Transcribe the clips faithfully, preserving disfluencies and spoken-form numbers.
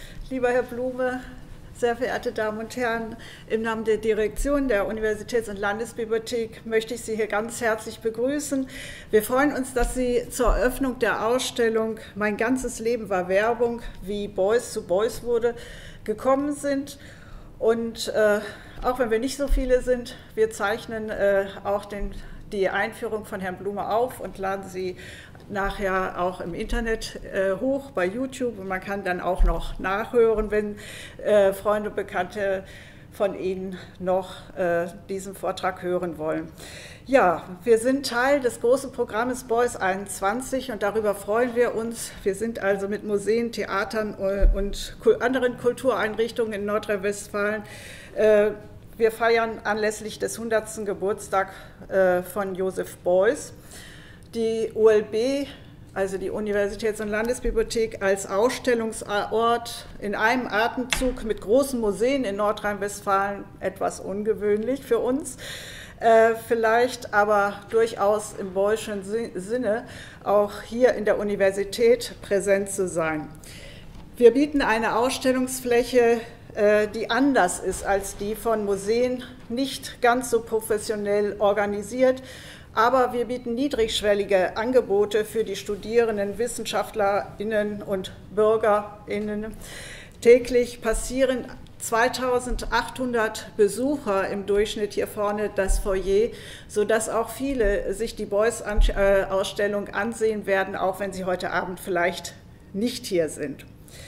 Lieber Herr Blume, sehr verehrte Damen und Herren, im Namen der Direktion der Universitäts- und Landesbibliothek möchte ich Sie hier ganz herzlich begrüßen. Wir freuen uns, dass Sie zur Eröffnung der Ausstellung Mein ganzes Leben war Werbung, wie Beuys zu Beuys wurde, gekommen sind. Und äh, auch wenn wir nicht so viele sind, wir zeichnen äh, auch den, die Einführung von Herrn Blume auf und laden sie nachher auch im Internet äh, hoch bei YouTube, und man kann dann auch noch nachhören, wenn äh, Freunde und Bekannte von Ihnen noch äh, diesen Vortrag hören wollen. Ja, wir sind Teil des großen Programmes Beuys einundzwanzig und darüber freuen wir uns. Wir sind also mit Museen, Theatern und anderen Kultureinrichtungen in Nordrhein-Westfalen. Äh, wir feiern anlässlich des hundertsten Geburtstags äh, von Joseph Beuys. Die U L B, also die Universitäts- und Landesbibliothek, als Ausstellungsort in einem Atemzug mit großen Museen in Nordrhein-Westfalen, etwas ungewöhnlich für uns, äh, vielleicht aber durchaus im Beuysschen Sinne auch hier in der Universität präsent zu sein. Wir bieten eine Ausstellungsfläche, äh, die anders ist als die von Museen, nicht ganz so professionell organisiert, aber wir bieten niedrigschwellige Angebote für die Studierenden, WissenschaftlerInnen und BürgerInnen. Täglich passieren zweitausendachthundert Besucher im Durchschnitt hier vorne das Foyer, sodass auch viele sich die Beuys-Ausstellung ansehen werden, auch wenn sie heute Abend vielleicht nicht hier sind.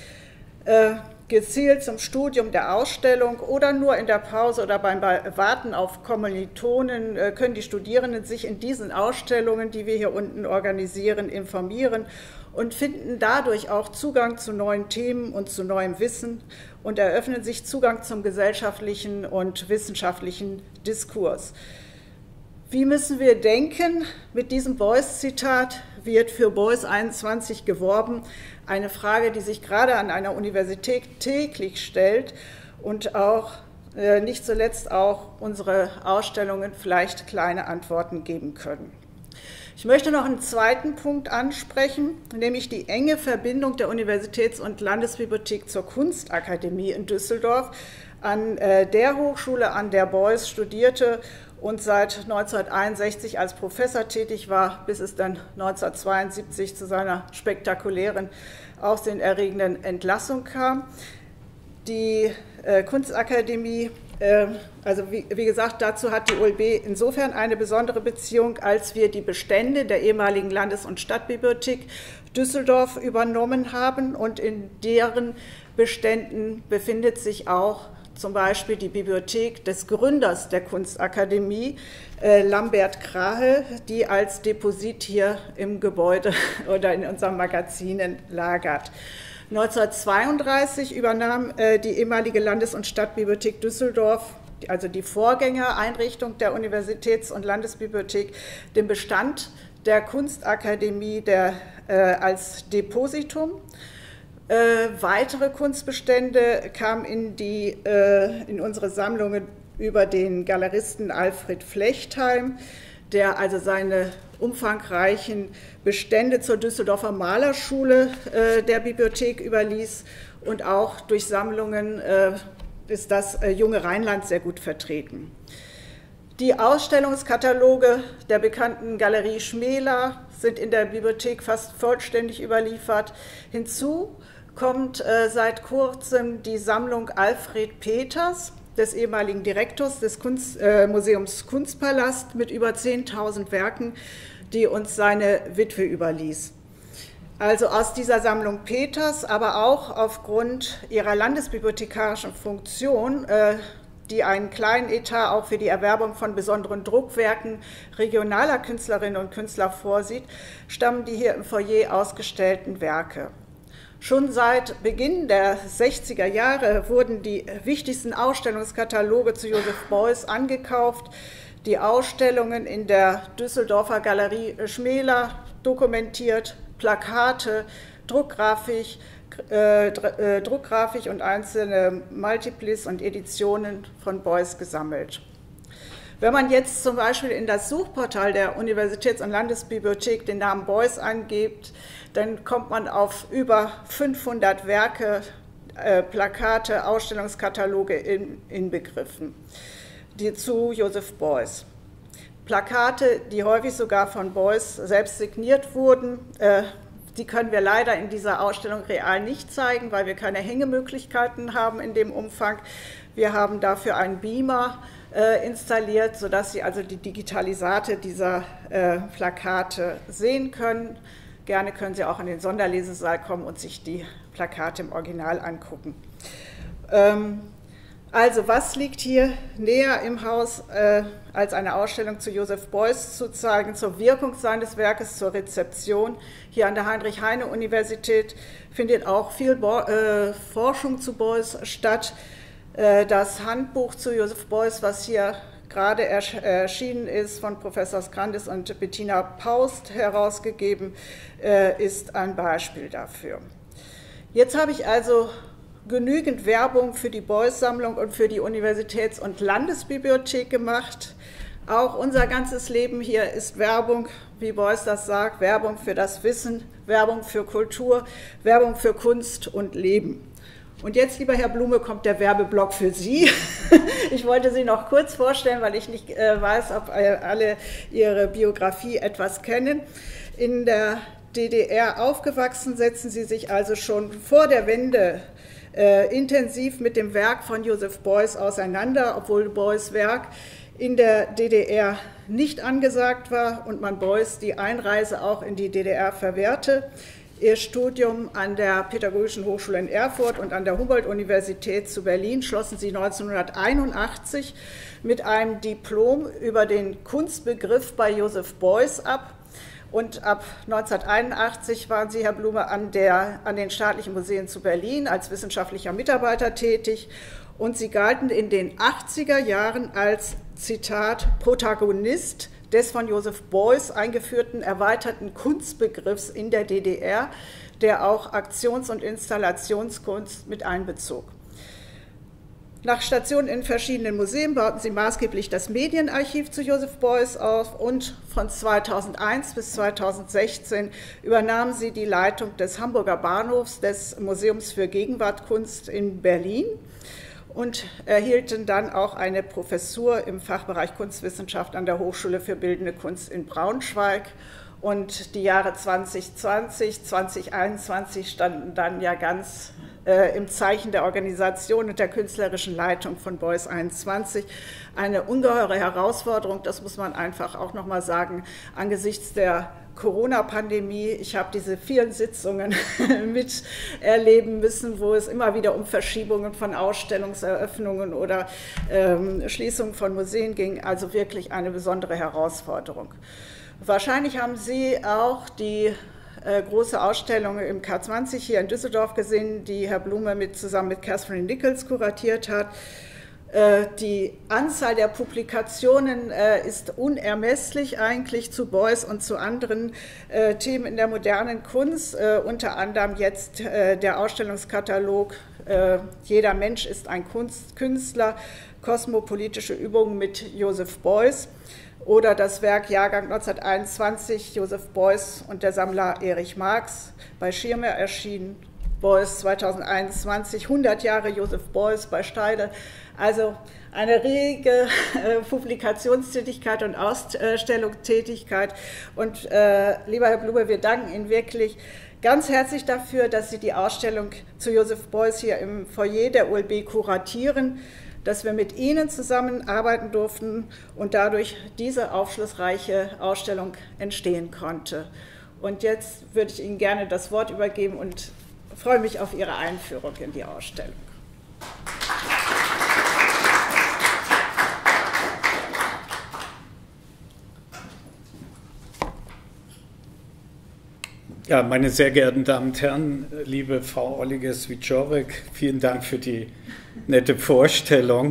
Äh, Gezielt zum Studium der Ausstellung oder nur in der Pause oder beim Warten auf Kommilitonen können die Studierenden sich in diesen Ausstellungen, die wir hier unten organisieren, informieren und finden dadurch auch Zugang zu neuen Themen und zu neuem Wissen und eröffnen sich Zugang zum gesellschaftlichen und wissenschaftlichen Diskurs. Wie müssen wir denken? Mit diesem Beuys-Zitat wird für Beuys einundzwanzig geworben, eine Frage, die sich gerade an einer Universität täglich stellt und auch äh, nicht zuletzt auch unsere Ausstellungen vielleicht kleine Antworten geben können. Ich möchte noch einen zweiten Punkt ansprechen, nämlich die enge Verbindung der Universitäts- und Landesbibliothek zur Kunstakademie in Düsseldorf, an äh, der Hochschule, an der Beuys studierte und seit neunzehnhunderteinundsechzig als Professor tätig war, bis es dann neunzehnhundertzweiundsiebzig zu seiner spektakulären, aufsehenerregenden Entlassung kam. Die äh, Kunstakademie, äh, also wie, wie gesagt, dazu hat die U L B insofern eine besondere Beziehung, als wir die Bestände der ehemaligen Landes- und Stadtbibliothek Düsseldorf übernommen haben, und in deren Beständen befindet sich auch zum Beispiel die Bibliothek des Gründers der Kunstakademie, äh, Lambert Krahe, die als Deposit hier im Gebäude oder in unseren Magazinen lagert. neunzehnhundertzweiunddreißig übernahm äh, die ehemalige Landes- und Stadtbibliothek Düsseldorf, also die Vorgängereinrichtung der Universitäts- und Landesbibliothek, den Bestand der Kunstakademie der, äh, als Depositum. Äh, weitere Kunstbestände kamen in, die, äh, in unsere Sammlungen über den Galeristen Alfred Flechtheim, der also seine umfangreichen Bestände zur Düsseldorfer Malerschule äh, der Bibliothek überließ, und auch durch Sammlungen äh, ist das äh, junge Rheinland sehr gut vertreten. Die Ausstellungskataloge der bekannten Galerie Schmäler sind in der Bibliothek fast vollständig überliefert. Hinzu kommt äh, seit kurzem die Sammlung Alfred Peters, des ehemaligen Direktors des Kunst, äh, Museums Kunstpalast, mit über zehntausend Werken, die uns seine Witwe überließ. Also aus dieser Sammlung Peters, aber auch aufgrund ihrer landesbibliothekarischen Funktion, äh, die einen kleinen Etat auch für die Erwerbung von besonderen Druckwerken regionaler Künstlerinnen und Künstler vorsieht, stammen die hier im Foyer ausgestellten Werke. Schon seit Beginn der sechziger Jahre wurden die wichtigsten Ausstellungskataloge zu Joseph Beuys angekauft, die Ausstellungen in der Düsseldorfer Galerie Schmäler dokumentiert, Plakate, Druckgrafik, äh, äh, Druckgrafik und einzelne Multiplis und Editionen von Beuys gesammelt. Wenn man jetzt zum Beispiel in das Suchportal der Universitäts- und Landesbibliothek den Namen Beuys eingibt, dann kommt man auf über fünfhundert Werke äh, Plakate, Ausstellungskataloge in, inbegriffen, die zu Joseph Beuys. Plakate, die häufig sogar von Beuys selbst signiert wurden, äh, die können wir leider in dieser Ausstellung real nicht zeigen, weil wir keine Hängemöglichkeiten haben in dem Umfang. Wir haben dafür einen Beamer äh, installiert, sodass Sie also die Digitalisate dieser äh, Plakate sehen können. Gerne können Sie auch in den Sonderlesesaal kommen und sich die Plakate im Original angucken. Ähm, Also, was liegt hier näher im Haus, äh, als eine Ausstellung zu Joseph Beuys zu zeigen, zur Wirkung seines Werkes, zur Rezeption? Hier an der Heinrich-Heine-Universität findet auch viel Bo äh, Forschung zu Beuys statt. Äh, das Handbuch zu Joseph Beuys, was hier gerade ersch erschienen ist, von Professor Skrandis und Bettina Paust herausgegeben, äh, ist ein Beispiel dafür. Jetzt habe ich also genügend Werbung für die Beuys-Sammlung und für die Universitäts- und Landesbibliothek gemacht. Auch unser ganzes Leben hier ist Werbung, wie Beuys das sagt, Werbung für das Wissen, Werbung für Kultur, Werbung für Kunst und Leben. Und jetzt, lieber Herr Blume, kommt der Werbeblock für Sie. Ich wollte Sie noch kurz vorstellen, weil ich nicht äh, weiß, ob alle Ihre Biografie etwas kennen. In der D D R aufgewachsen, setzen Sie sich also schon vor der Wende Äh, intensiv mit dem Werk von Joseph Beuys auseinander, obwohl Beuys Werk in der D D R nicht angesagt war und man Beuys die Einreise auch in die D D R verwehrte. Ihr Studium an der Pädagogischen Hochschule in Erfurt und an der Humboldt-Universität zu Berlin schlossen sie neunzehnhunderteinundachtzig mit einem Diplom über den Kunstbegriff bei Joseph Beuys ab. Und ab neunzehnhunderteinundachtzig waren Sie, Herr Blume, an, der, an den staatlichen Museen zu Berlin als wissenschaftlicher Mitarbeiter tätig. Und Sie galten in den achtziger Jahren als, Zitat, Protagonist des von Joseph Beuys eingeführten erweiterten Kunstbegriffs in der D D R, der auch Aktions- und Installationskunst mit einbezog. Nach Stationen in verschiedenen Museen bauten sie maßgeblich das Medienarchiv zu Joseph Beuys auf und von zweitausendeins bis zweitausendsechzehn übernahmen sie die Leitung des Hamburger Bahnhofs des Museums für Gegenwartkunst in Berlin und erhielten dann auch eine Professur im Fachbereich Kunstwissenschaft an der Hochschule für Bildende Kunst in Braunschweig. Und die Jahre zweitausendzwanzig, zweitausendeinundzwanzig standen dann ja ganz äh, im Zeichen der Organisation und der künstlerischen Leitung von Beuys einundzwanzig. Eine ungeheure Herausforderung, das muss man einfach auch nochmal sagen, angesichts der Corona-Pandemie. Ich habe diese vielen Sitzungen miterleben müssen, wo es immer wieder um Verschiebungen von Ausstellungseröffnungen oder ähm, Schließungen von Museen ging. Also wirklich eine besondere Herausforderung. Wahrscheinlich haben Sie auch die äh, große Ausstellung im K zwanzig hier in Düsseldorf gesehen, die Herr Blume mit, zusammen mit Catherine Nichols kuratiert hat. Äh, die Anzahl der Publikationen äh, ist unermesslich eigentlich zu Beuys und zu anderen äh, Themen in der modernen Kunst, äh, unter anderem jetzt äh, der Ausstellungskatalog äh, Jeder Mensch ist ein Kunst, Künstler, kosmopolitische Übungen mit Joseph Beuys. Oder das Werk Jahrgang neunzehnhunderteinundzwanzig, Joseph Beuys und der Sammler Erich Marx, bei Schirmer erschienen. Beuys zweitausendeinundzwanzig, hundert Jahre Joseph Beuys bei Steidl. Also eine rege äh, Publikationstätigkeit und Ausstellungstätigkeit. Und äh, lieber Herr Blume, wir danken Ihnen wirklich ganz herzlich dafür, dass Sie die Ausstellung zu Joseph Beuys hier im Foyer der U L B kuratieren, dass wir mit Ihnen zusammenarbeiten durften und dadurch diese aufschlussreiche Ausstellung entstehen konnte. Und jetzt würde ich Ihnen gerne das Wort übergeben und freue mich auf Ihre Einführung in die Ausstellung. Ja, meine sehr geehrten Damen und Herren, liebe Frau Olliges-Wieczorek, vielen Dank für die nette Vorstellung.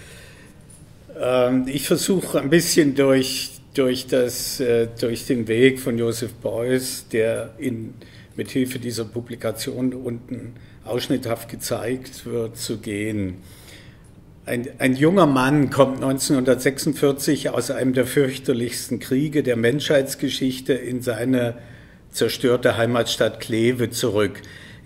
Ich versuche ein bisschen durch, durch, das, durch den Weg von Joseph Beuys, der in, mit Hilfe dieser Publikation unten ausschnitthaft gezeigt wird, zu gehen. Ein, ein junger Mann kommt neunzehnhundertsechsundvierzig aus einem der fürchterlichsten Kriege der Menschheitsgeschichte in seine zerstörte Heimatstadt Kleve zurück.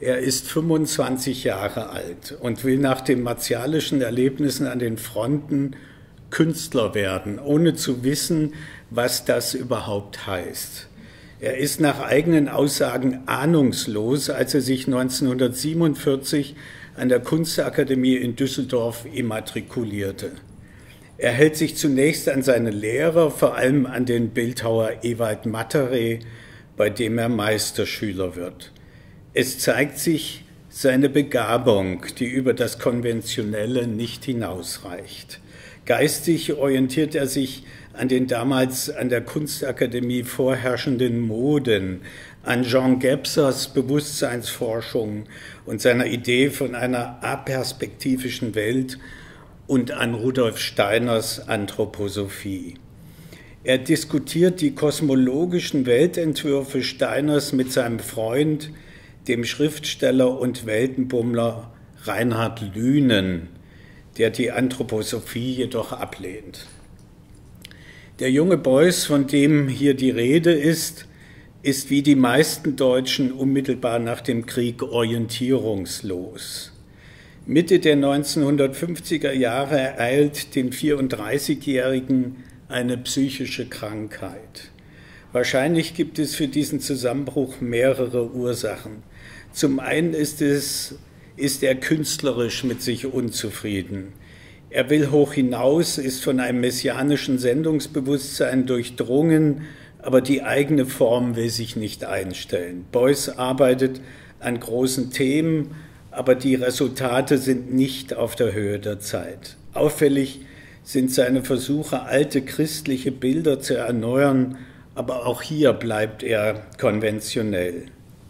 Er ist fünfundzwanzig Jahre alt und will nach den martialischen Erlebnissen an den Fronten Künstler werden, ohne zu wissen, was das überhaupt heißt. Er ist nach eigenen Aussagen ahnungslos, als er sich neunzehnhundertsiebenundvierzig an der Kunstakademie in Düsseldorf immatrikulierte. Er hält sich zunächst an seine Lehrer, vor allem an den Bildhauer Ewald Matteret, bei dem er Meisterschüler wird. Es zeigt sich seine Begabung, die über das Konventionelle nicht hinausreicht. Geistig orientiert er sich an den damals an der Kunstakademie vorherrschenden Moden, an Jean Gebsers Bewusstseinsforschung und seiner Idee von einer aperspektivischen Welt und an Rudolf Steiners Anthroposophie. Er diskutiert die kosmologischen Weltentwürfe Steiners mit seinem Freund, dem Schriftsteller und Weltenbummler Reinhard Lünen, der die Anthroposophie jedoch ablehnt. Der junge Beuys, von dem hier die Rede ist, ist wie die meisten Deutschen unmittelbar nach dem Krieg orientierungslos. Mitte der neunzehnhundertfünfziger Jahre ereilt den vierunddreißigjährigen eine psychische Krankheit. Wahrscheinlich gibt es für diesen Zusammenbruch mehrere Ursachen. Zum einen ist es, ist er künstlerisch mit sich unzufrieden. Er will hoch hinaus, ist von einem messianischen Sendungsbewusstsein durchdrungen, aber die eigene Form will sich nicht einstellen. Beuys arbeitet an großen Themen, aber die Resultate sind nicht auf der Höhe der Zeit. Auffällig sind seine Versuche, alte christliche Bilder zu erneuern, aber auch hier bleibt er konventionell.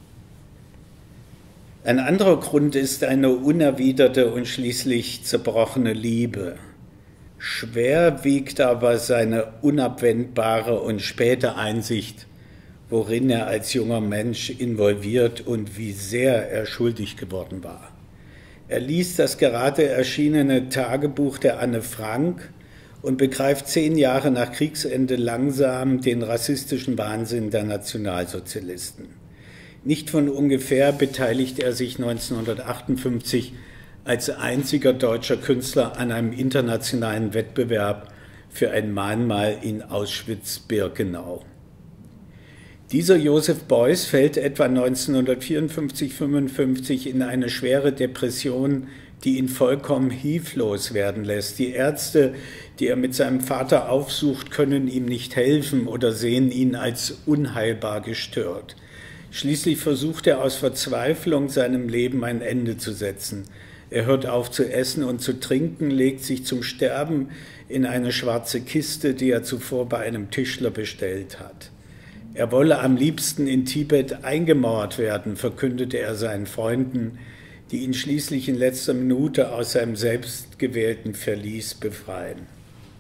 Ein anderer Grund ist eine unerwiderte und schließlich zerbrochene Liebe. Schwer wiegt aber seine unabwendbare und späte Einsicht, worin er als junger Mensch involviert und wie sehr er schuldig geworden war. Er liest das gerade erschienene Tagebuch der Anne Frank und begreift zehn Jahre nach Kriegsende langsam den rassistischen Wahnsinn der Nationalsozialisten. Nicht von ungefähr beteiligt er sich neunzehnhundertachtundfünfzig als einziger deutscher Künstler an einem internationalen Wettbewerb für ein Mahnmal in Auschwitz-Birkenau. Dieser Joseph Beuys fällt etwa neunzehnhundertvierundfünfzig fünfundfünfzig in eine schwere Depression, die ihn vollkommen hilflos werden lässt. Die Ärzte, die er mit seinem Vater aufsucht, können ihm nicht helfen oder sehen ihn als unheilbar gestört. Schließlich versucht er aus Verzweiflung, seinem Leben ein Ende zu setzen. Er hört auf zu essen und zu trinken, legt sich zum Sterben in eine schwarze Kiste, die er zuvor bei einem Tischler bestellt hat. Er wolle am liebsten in Tibet eingemauert werden, verkündete er seinen Freunden, die ihn schließlich in letzter Minute aus seinem selbstgewählten Verlies befreien.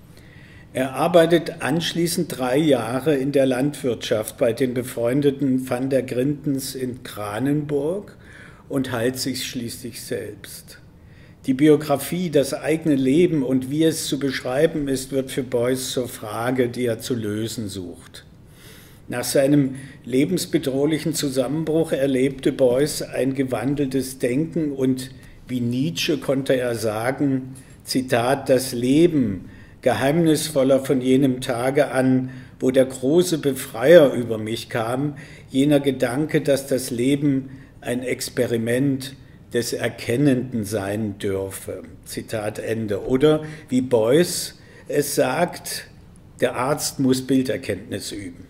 Er arbeitet anschließend drei Jahre in der Landwirtschaft bei den befreundeten Van der Grintens in Kranenburg und heilt sich schließlich selbst. Die Biografie, das eigene Leben und wie es zu beschreiben ist, wird für Beuys zur Frage, die er zu lösen sucht. Nach seinem lebensbedrohlichen Zusammenbruch erlebte Beuys ein gewandeltes Denken und, wie Nietzsche konnte er sagen, Zitat, das Leben, geheimnisvoller von jenem Tage an, wo der große Befreier über mich kam, jener Gedanke, dass das Leben ein Experiment des Erkennenden sein dürfe. Zitat Ende. Oder wie Beuys es sagt, der Arzt muss Bilderkenntnis üben.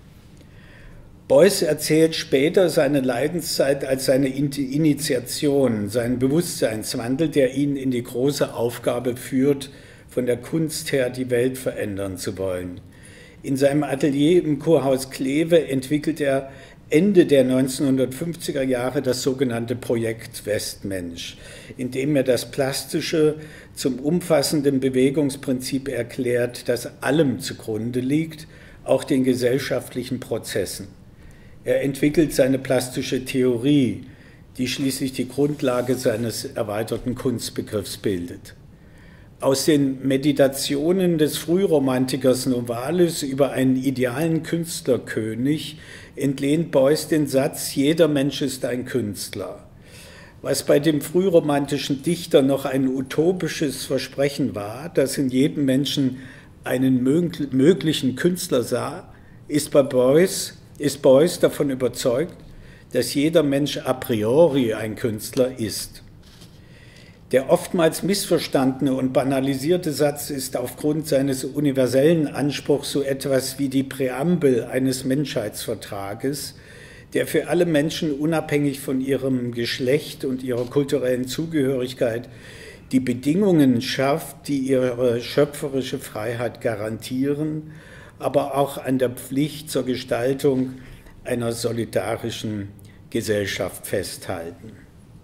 Beuys erzählt später seine Leidenszeit als seine Initiation, seinen Bewusstseinswandel, der ihn in die große Aufgabe führt, von der Kunst her die Welt verändern zu wollen. In seinem Atelier im Kurhaus Kleve entwickelt er Ende der neunzehnhundertfünfziger Jahre das sogenannte Projekt Westmensch, in dem er das Plastische zum umfassenden Bewegungsprinzip erklärt, das allem zugrunde liegt, auch den gesellschaftlichen Prozessen. Er entwickelt seine plastische Theorie, die schließlich die Grundlage seines erweiterten Kunstbegriffs bildet. Aus den Meditationen des Frühromantikers Novalis über einen idealen Künstlerkönig entlehnt Beuys den Satz, jeder Mensch ist ein Künstler. Was bei dem frühromantischen Dichter noch ein utopisches Versprechen war, das in jedem Menschen einen möglichen Künstler sah, ist bei Beuys, ist Beuys davon überzeugt, dass jeder Mensch a priori ein Künstler ist. Der oftmals missverstandene und banalisierte Satz ist aufgrund seines universellen Anspruchs so etwas wie die Präambel eines Menschheitsvertrages, der für alle Menschen unabhängig von ihrem Geschlecht und ihrer kulturellen Zugehörigkeit die Bedingungen schafft, die ihre schöpferische Freiheit garantieren, aber auch an der Pflicht zur Gestaltung einer solidarischen Gesellschaft festhalten.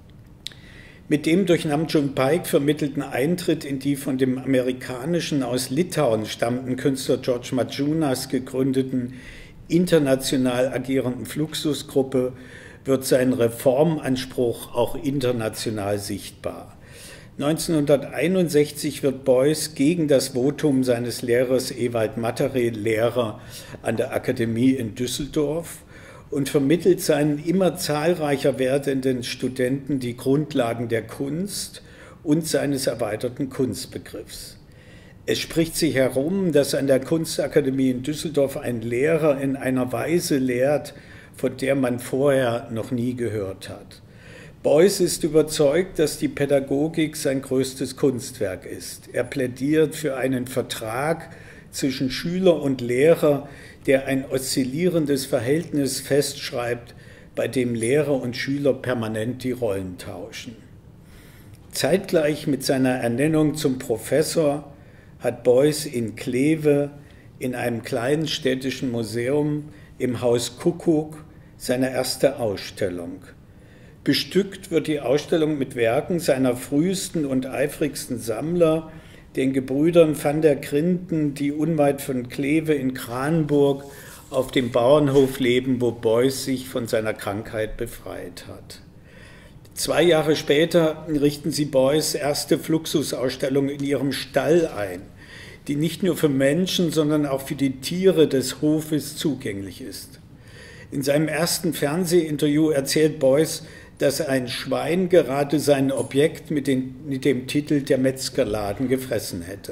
Mit dem durch Nam June Paik vermittelten Eintritt in die von dem amerikanischen, aus Litauen stammenden Künstler George Maciunas gegründeten, international agierenden Fluxusgruppe wird sein Reformanspruch auch international sichtbar. neunzehnhunderteinundsechzig wird Beuys gegen das Votum seines Lehrers Ewald Matteré Lehrer an der Akademie in Düsseldorf und vermittelt seinen immer zahlreicher werdenden Studenten die Grundlagen der Kunst und seines erweiterten Kunstbegriffs. Es spricht sich herum, dass an der Kunstakademie in Düsseldorf ein Lehrer in einer Weise lehrt, von der man vorher noch nie gehört hat. Beuys ist überzeugt, dass die Pädagogik sein größtes Kunstwerk ist. Er plädiert für einen Vertrag zwischen Schüler und Lehrer, der ein oszillierendes Verhältnis festschreibt, bei dem Lehrer und Schüler permanent die Rollen tauschen. Zeitgleich mit seiner Ernennung zum Professor hat Beuys in Kleve in einem kleinen städtischen Museum im Haus Kuckuck seine erste Ausstellung. Bestückt wird die Ausstellung mit Werken seiner frühesten und eifrigsten Sammler, den Gebrüdern van der Grinden, die unweit von Kleve in Kranenburg auf dem Bauernhof leben, wo Beuys sich von seiner Krankheit befreit hat. Zwei Jahre später richten sie Beuys erste Fluxusausstellung in ihrem Stall ein, die nicht nur für Menschen, sondern auch für die Tiere des Hofes zugänglich ist. In seinem ersten Fernsehinterview erzählt Beuys, dass ein Schwein gerade sein Objekt mit, den, mit dem Titel Der Metzgerladen gefressen hätte.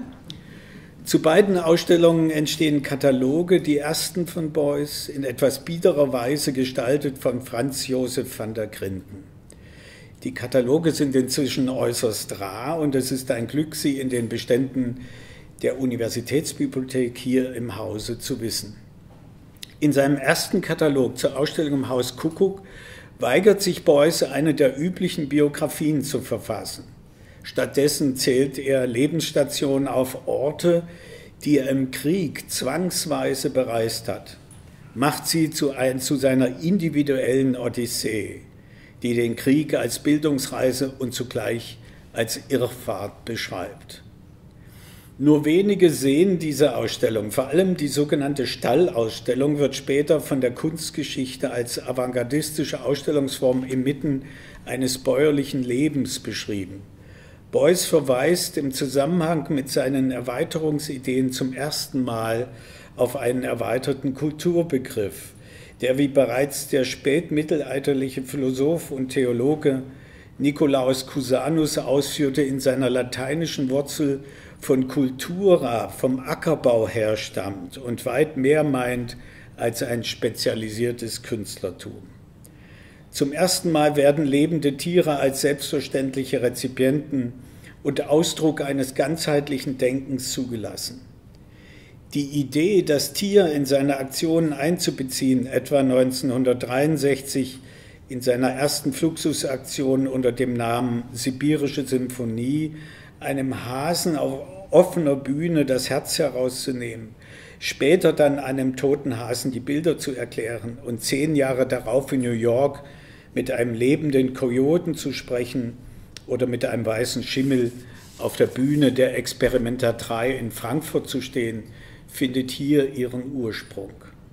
Zu beiden Ausstellungen entstehen Kataloge, die ersten von Beuys, in etwas biederer Weise gestaltet von Franz Josef van der Grinden. Die Kataloge sind inzwischen äußerst rar und es ist ein Glück, sie in den Beständen der Universitätsbibliothek hier im Hause zu wissen. In seinem ersten Katalog zur Ausstellung im Haus Kuckuck weigert sich Beuys, eine der üblichen Biografien zu verfassen. Stattdessen zählt er Lebensstationen auf Orte, die er im Krieg zwangsweise bereist hat, macht sie zu, ein, zu seiner individuellen Odyssee, die den Krieg als Bildungsreise und zugleich als Irrfahrt beschreibt. Nur wenige sehen diese Ausstellung, vor allem die sogenannte Stallausstellung wird später von der Kunstgeschichte als avantgardistische Ausstellungsform inmitten eines bäuerlichen Lebens beschrieben. Beuys verweist im Zusammenhang mit seinen Erweiterungsideen zum ersten Mal auf einen erweiterten Kulturbegriff, der, wie bereits der spätmittelalterliche Philosoph und Theologe Nicolaus Cusanus ausführte, in seiner lateinischen Wurzel von cultura, vom Ackerbau herstammt und weit mehr meint als ein spezialisiertes Künstlertum. Zum ersten Mal werden lebende Tiere als selbstverständliche Rezipienten und Ausdruck eines ganzheitlichen Denkens zugelassen. Die Idee, das Tier in seine Aktionen einzubeziehen, etwa neunzehnhundertdreiundsechzig in seiner ersten Fluxusaktion unter dem Namen Sibirische Symphonie, einem Hasen auf offener Bühne das Herz herauszunehmen, später dann einem toten Hasen die Bilder zu erklären und zehn Jahre darauf in New York mit einem lebenden Kojoten zu sprechen oder mit einem weißen Schimmel auf der Bühne der Experimenta drei in Frankfurt zu stehen, findet hier ihren Ursprung.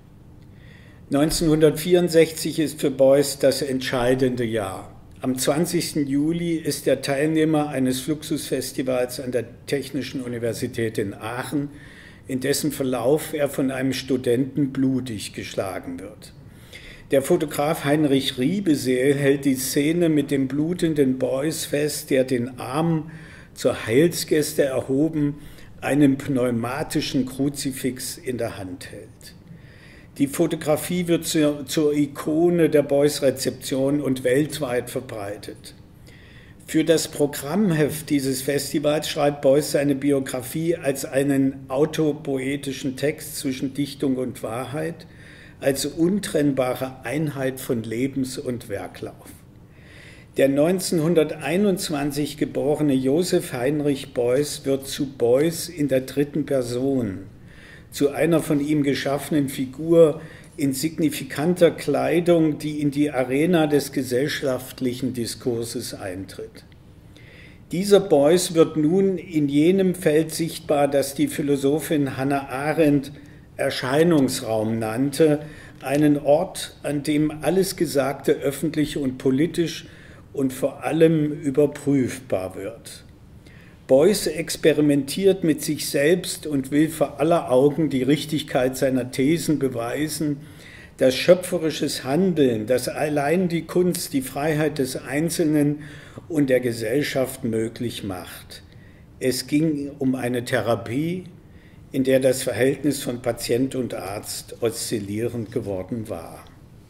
neunzehnhundertvierundsechzig ist für Beuys das entscheidende Jahr. Am zwanzigsten Juli ist er Teilnehmer eines Fluxusfestivals an der Technischen Universität in Aachen, in dessen Verlauf er von einem Studenten blutig geschlagen wird. Der Fotograf Heinrich Riebeseel hält die Szene mit dem blutenden Beuys fest, der den Arm zur Heilsgeste erhoben einen pneumatischen Kruzifix in der Hand hält. Die Fotografie wird zur, zur Ikone der Beuys-Rezeption und weltweit verbreitet. Für das Programmheft dieses Festivals schreibt Beuys seine Biografie als einen autopoetischen Text zwischen Dichtung und Wahrheit, als untrennbare Einheit von Lebens- und Werklauf. Der neunzehnhunderteinundzwanzig geborene Joseph Heinrich Beuys wird zu Beuys in der dritten Person, zu einer von ihm geschaffenen Figur in signifikanter Kleidung, die in die Arena des gesellschaftlichen Diskurses eintritt. Dieser Beuys wird nun in jenem Feld sichtbar, das die Philosophin Hannah Arendt Erscheinungsraum nannte, einen Ort, an dem alles Gesagte öffentlich und politisch und vor allem überprüfbar wird. Beuys experimentiert mit sich selbst und will vor aller Augen die Richtigkeit seiner Thesen beweisen, dass schöpferisches Handeln, dass allein die Kunst die Freiheit des Einzelnen und der Gesellschaft möglich macht. Es ging um eine Therapie, in der das Verhältnis von Patient und Arzt oszillierend geworden war.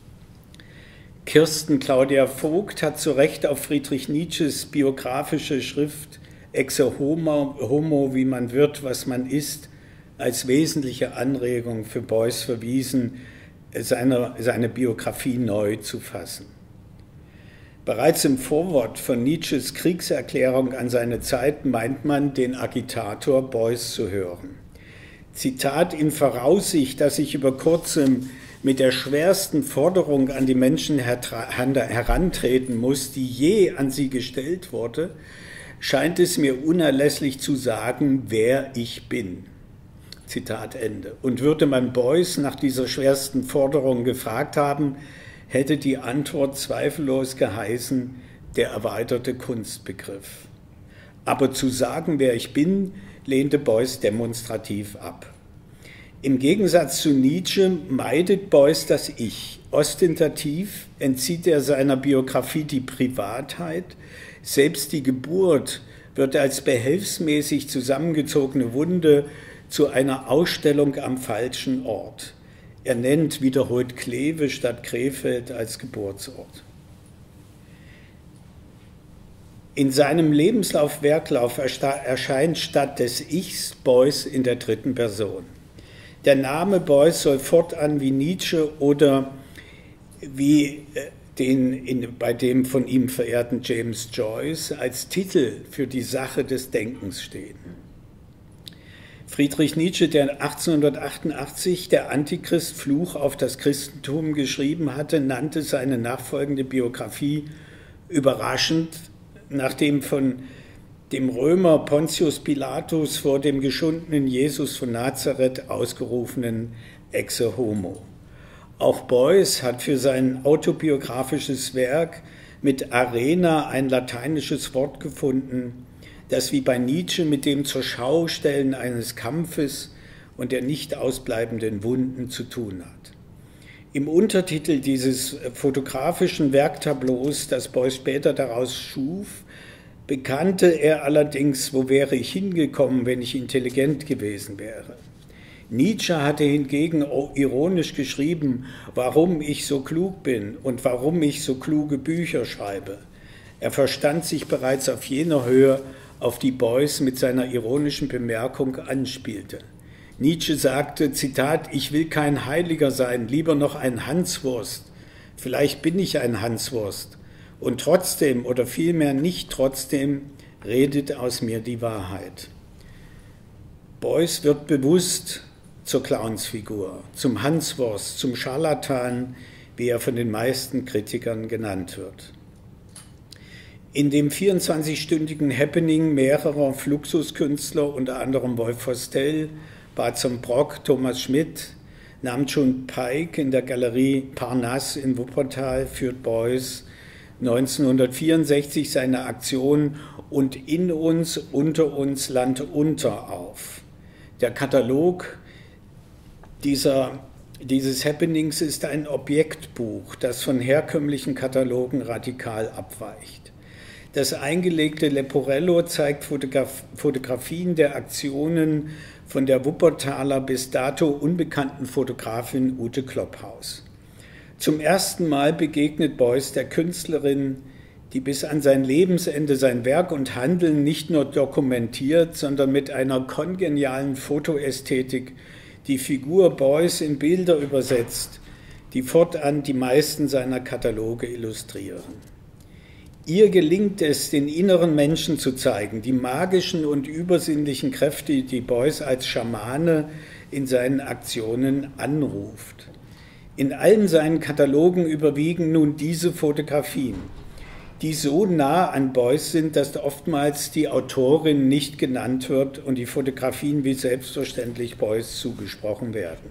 Kirsten Claudia Vogt hat zu Recht auf Friedrich Nietzsches biografische Schrift Exe Homo, Homo, wie man wird, was man ist, als wesentliche Anregung für Beuys verwiesen, seine, seine Biografie neu zu fassen. Bereits im Vorwort von Nietzsches Kriegserklärung an seine Zeit meint man, den Agitator Beuys zu hören. Zitat: In Voraussicht, dass ich über kurzem mit der schwersten Forderung an die Menschen herantreten muss, die je an sie gestellt wurde, scheint es mir unerlässlich zu sagen, wer ich bin. Zitat Ende. Und würde man Beuys nach dieser schwersten Forderung gefragt haben, hätte die Antwort zweifellos geheißen, der erweiterte Kunstbegriff. Aber zu sagen, wer ich bin, lehnte Beuys demonstrativ ab. Im Gegensatz zu Nietzsche meidet Beuys das Ich. Ostentativ entzieht er seiner Biografie die Privatheit. Selbst die Geburt wird als behelfsmäßig zusammengezogene Wunde zu einer Ausstellung am falschen Ort. Er nennt wiederholt Kleve statt Krefeld als Geburtsort. In seinem Lebenslauf-Werklauf erscheint statt des Ichs Beuys in der dritten Person. Der Name Beuys soll fortan wie Nietzsche oder wie den in, bei dem von ihm verehrten James Joyce als Titel für die Sache des Denkens stehen. Friedrich Nietzsche, der achtzehnhundertachtundachtzig der Antichrist Fluch auf das Christentum geschrieben hatte, nannte seine nachfolgende Biografie überraschend nach dem von dem Römer Pontius Pilatus vor dem geschundenen Jesus von Nazareth ausgerufenen Exe Homo. Auch Beuys hat für sein autobiografisches Werk mit Arena ein lateinisches Wort gefunden, das wie bei Nietzsche mit dem Zur-Schau-Stellen eines Kampfes und der nicht ausbleibenden Wunden zu tun hat. Im Untertitel dieses fotografischen Werktableaus, das Beuys später daraus schuf, bekannte er allerdings, wo wäre ich hingekommen, wenn ich intelligent gewesen wäre. Nietzsche hatte hingegen ironisch geschrieben, warum ich so klug bin und warum ich so kluge Bücher schreibe. Er verstand sich bereits auf jener Höhe, auf die Beuys mit seiner ironischen Bemerkung anspielte. Nietzsche sagte, Zitat, ich will kein Heiliger sein, lieber noch ein Hanswurst. Vielleicht bin ich ein Hanswurst. Und trotzdem, oder vielmehr nicht trotzdem, redet aus mir die Wahrheit. Beuys wird bewusst zur Clownsfigur, zum Hanswurst, zum Scharlatan, wie er von den meisten Kritikern genannt wird. In dem vierundzwanzigstündigen Happening mehrerer Fluxuskünstler, unter anderem Wolf Vostell, Bartzon Brock, Thomas Schmidt, Nam June Paik in der Galerie Parnasse in Wuppertal führt Beuys neunzehnhundertvierundsechzig seine Aktion Und in uns, unter uns, Land unter auf. Der Katalog dieser dieses Happenings ist ein Objektbuch, das von herkömmlichen Katalogen radikal abweicht. Das eingelegte Leporello zeigt Fotograf- Fotografien der Aktionen von der Wuppertaler bis dato unbekannten Fotografin Ute Klopphaus. Zum ersten Mal begegnet Beuys der Künstlerin, die bis an sein Lebensende sein Werk und Handeln nicht nur dokumentiert, sondern mit einer kongenialen Fotoästhetik die Figur Beuys in Bilder übersetzt, die fortan die meisten seiner Kataloge illustrieren. Ihr gelingt es, den inneren Menschen zu zeigen, die magischen und übersinnlichen Kräfte, die Beuys als Schamane in seinen Aktionen anruft. In allen seinen Katalogen überwiegen nun diese Fotografien, die so nah an Beuys sind, dass oftmals die Autorin nicht genannt wird und die Fotografien wie selbstverständlich Beuys zugesprochen werden.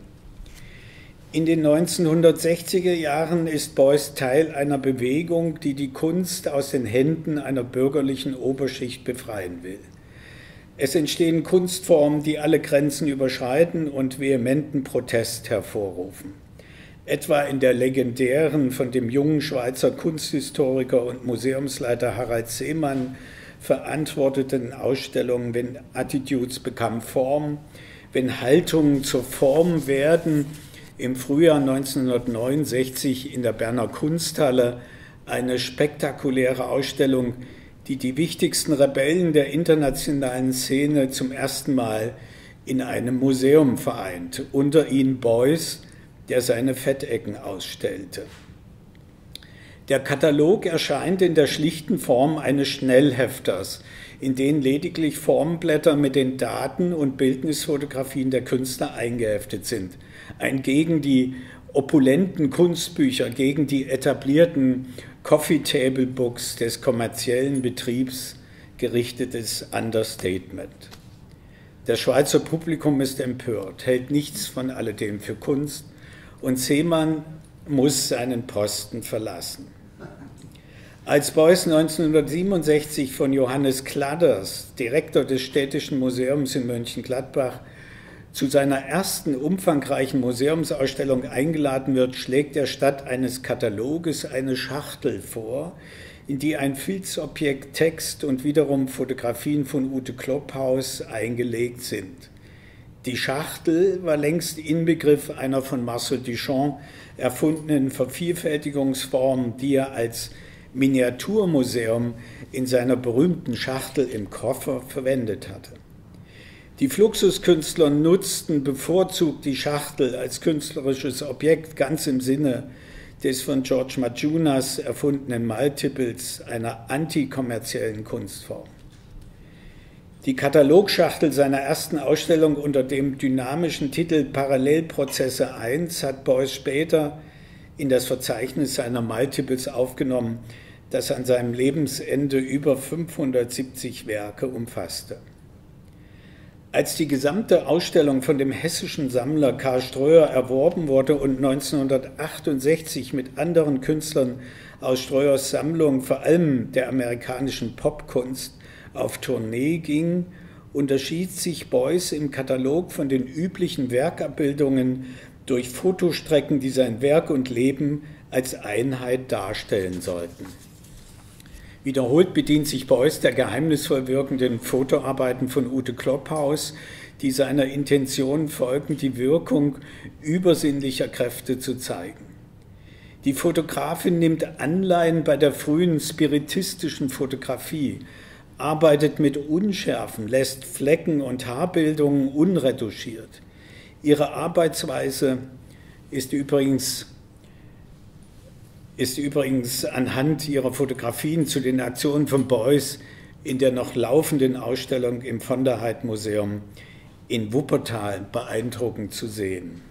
In den neunzehnhundertsechziger Jahren ist Beuys Teil einer Bewegung, die die Kunst aus den Händen einer bürgerlichen Oberschicht befreien will. Es entstehen Kunstformen, die alle Grenzen überschreiten und vehementen Protest hervorrufen. Etwa in der legendären, von dem jungen Schweizer Kunsthistoriker und Museumsleiter Harald Seemann verantworteten Ausstellung When Attitudes Become Form, wenn Haltungen zur Form werden, im Frühjahr neunzehnhundertneunundsechzig in der Berner Kunsthalle eine spektakuläre Ausstellung, die die wichtigsten Rebellen der internationalen Szene zum ersten Mal in einem Museum vereint, unter ihnen Beuys, der seine Fettecken ausstellte. Der Katalog erscheint in der schlichten Form eines Schnellhefters, in den lediglich Formblätter mit den Daten und Bildnisfotografien der Künstler eingeheftet sind. Ein gegen die opulenten Kunstbücher, gegen die etablierten Coffee-Table-Books des kommerziellen Betriebs gerichtetes Understatement. Das Schweizer Publikum ist empört, hält nichts von alledem für Kunst, und Seemann muss seinen Posten verlassen. Als Beuys neunzehnhundertsiebenundsechzig von Johannes Kladders, Direktor des Städtischen Museums in Mönchengladbach, zu seiner ersten umfangreichen Museumsausstellung eingeladen wird, schlägt er statt eines Kataloges eine Schachtel vor, in die ein Filzobjekt, Text und wiederum Fotografien von Ute Klopphaus eingelegt sind. Die Schachtel war längst Inbegriff einer von Marcel Duchamp erfundenen Vervielfältigungsform, die er als Miniaturmuseum in seiner berühmten Schachtel im Koffer verwendet hatte. Die Fluxuskünstler nutzten bevorzugt die Schachtel als künstlerisches Objekt, ganz im Sinne des von George Maciunas erfundenen Multiples, einer antikommerziellen Kunstform. Die Katalogschachtel seiner ersten Ausstellung unter dem dynamischen Titel Parallelprozesse eins hat Beuys später in das Verzeichnis seiner Multiples aufgenommen, das an seinem Lebensende über fünfhundertsiebzig Werke umfasste. Als die gesamte Ausstellung von dem hessischen Sammler Karl Streuer erworben wurde und neunzehnhundertachtundsechzig mit anderen Künstlern aus Streuers Sammlung, vor allem der amerikanischen Popkunst, auf Tournee ging, unterschied sich Beuys im Katalog von den üblichen Werkabbildungen durch Fotostrecken, die sein Werk und Leben als Einheit darstellen sollten. Wiederholt bedient sich Beuys der geheimnisvoll wirkenden Fotoarbeiten von Ute Klopphaus, die seiner Intention folgen, die Wirkung übersinnlicher Kräfte zu zeigen. Die Fotografin nimmt Anleihen bei der frühen spiritistischen Fotografie, arbeitet mit Unschärfen, lässt Flecken und Haarbildungen unretuschiert. Ihre Arbeitsweise ist übrigens, ist übrigens anhand ihrer Fotografien zu den Aktionen von Beuys in der noch laufenden Ausstellung im von der Heydt Museum in Wuppertal beeindruckend zu sehen.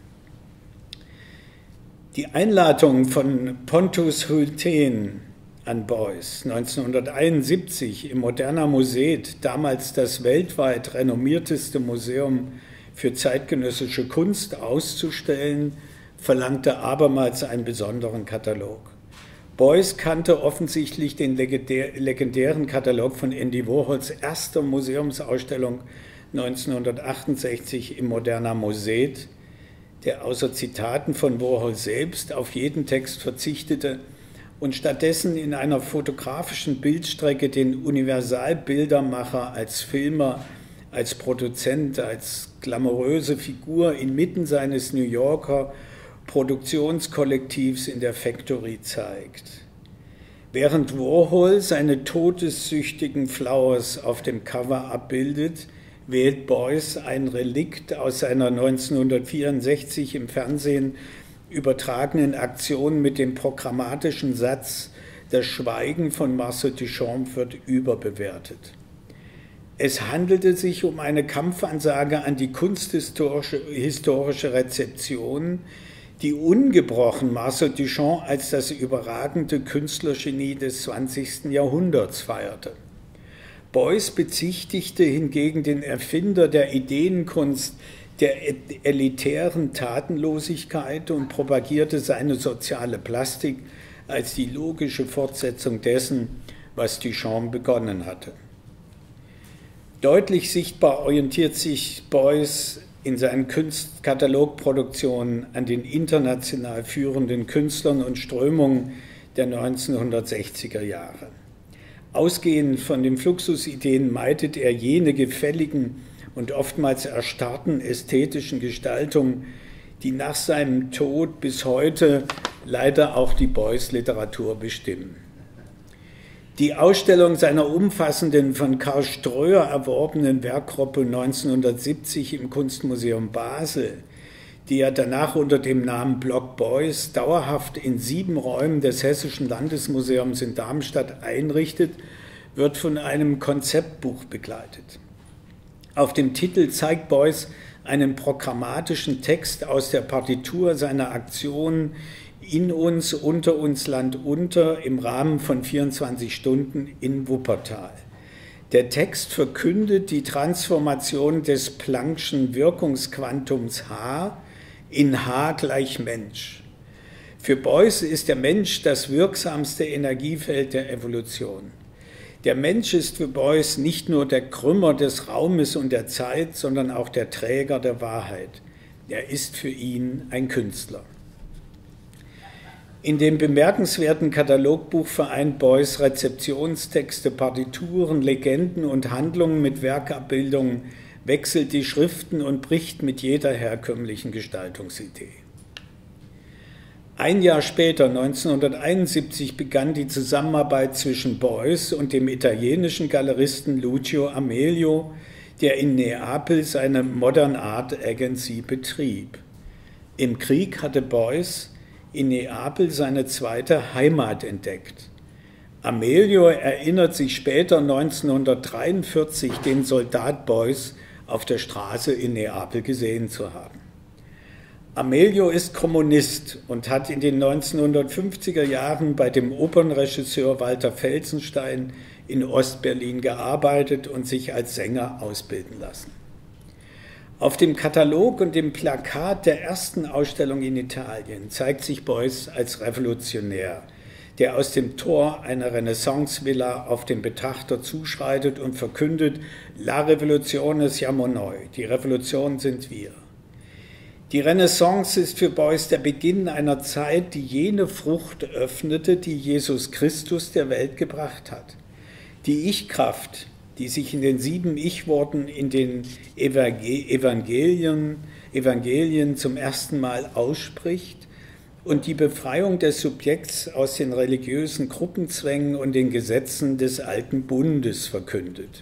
Die Einladung von Pontus Hultén an Beuys neunzehnhunderteinundsiebzig im Moderna Museet, damals das weltweit renommierteste Museum für zeitgenössische Kunst, auszustellen, verlangte abermals einen besonderen Katalog. Beuys kannte offensichtlich den legendären Katalog von Andy Warhols erster Museumsausstellung neunzehnhundertachtundsechzig im Moderna Museet, der außer Zitaten von Warhol selbst auf jeden Text verzichtete und stattdessen in einer fotografischen Bildstrecke den Universalbildermacher als Filmer, als Produzent, als glamouröse Figur inmitten seines New Yorker Produktionskollektivs in der Factory zeigt. Während Warhol seine todessüchtigen Flowers auf dem Cover abbildet, wählt Beuys ein Relikt aus seiner neunzehnhundertvierundsechzig im Fernsehen übertragenen Aktion mit dem programmatischen Satz: Das Schweigen von Marcel Duchamp wird überbewertet. Es handelte sich um eine Kampfansage an die kunsthistorische historische Rezeption, die ungebrochen Marcel Duchamp als das überragende Künstlergenie des zwanzigsten Jahrhunderts feierte. Beuys bezichtigte hingegen den Erfinder der Ideenkunst der elitären Tatenlosigkeit und propagierte seine soziale Plastik als die logische Fortsetzung dessen, was Duchamp begonnen hatte. Deutlich sichtbar orientiert sich Beuys in seinen Katalogproduktionen an den international führenden Künstlern und Strömungen der neunzehnhundertsechziger Jahre. Ausgehend von den Fluxusideen meidet er jene gefälligen und oftmals erstarrten ästhetischen Gestaltungen, die nach seinem Tod bis heute leider auch die Beuys-Literatur bestimmen. Die Ausstellung seiner umfassenden, von Karl Ströer erworbenen Werkgruppe neunzehnhundertsiebzig im Kunstmuseum Basel, die er danach unter dem Namen Block Beuys dauerhaft in sieben Räumen des Hessischen Landesmuseums in Darmstadt einrichtet, wird von einem Konzeptbuch begleitet. Auf dem Titel zeigt Beuys einen programmatischen Text aus der Partitur seiner Aktion In uns, unter uns, Land unter im Rahmen von vierundzwanzig Stunden in Wuppertal. Der Text verkündet die Transformation des Planck'schen Wirkungsquantums H in H gleich Mensch. Für Beuys ist der Mensch das wirksamste Energiefeld der Evolution. Der Mensch ist für Beuys nicht nur der Krümmer des Raumes und der Zeit, sondern auch der Träger der Wahrheit. Er ist für ihn ein Künstler. In dem bemerkenswerten Katalogbuch vereint Beuys Rezeptionstexte, Partituren, Legenden und Handlungen mit Werkabbildungen, wechselt die Schriften und bricht mit jeder herkömmlichen Gestaltungsidee. Ein Jahr später, neunzehnhunderteinundsiebzig, begann die Zusammenarbeit zwischen Beuys und dem italienischen Galeristen Lucio Amelio, der in Neapel seine Modern Art Agency betrieb. Im Krieg hatte Beuys in Neapel seine zweite Heimat entdeckt. Amelio erinnert sich später neunzehnhundertdreiundvierzig, den Soldat Beuys auf der Straße in Neapel gesehen zu haben. Amelio ist Kommunist und hat in den neunzehnhundertfünfziger Jahren bei dem Opernregisseur Walter Felsenstein in Ostberlin gearbeitet und sich als Sänger ausbilden lassen. Auf dem Katalog und dem Plakat der ersten Ausstellung in Italien zeigt sich Beuys als Revolutionär, der aus dem Tor einer Renaissance-Villa auf den Betrachter zuschreitet und verkündet: La rivoluzione siamo noi, die Revolution sind wir. Die Renaissance ist für Beuys der Beginn einer Zeit, die jene Frucht öffnete, die Jesus Christus der Welt gebracht hat. Die Ich-Kraft, die sich in den sieben Ich-Worten in den Evangelien, Evangelien zum ersten Mal ausspricht und die Befreiung des Subjekts aus den religiösen Gruppenzwängen und den Gesetzen des alten Bundes verkündet.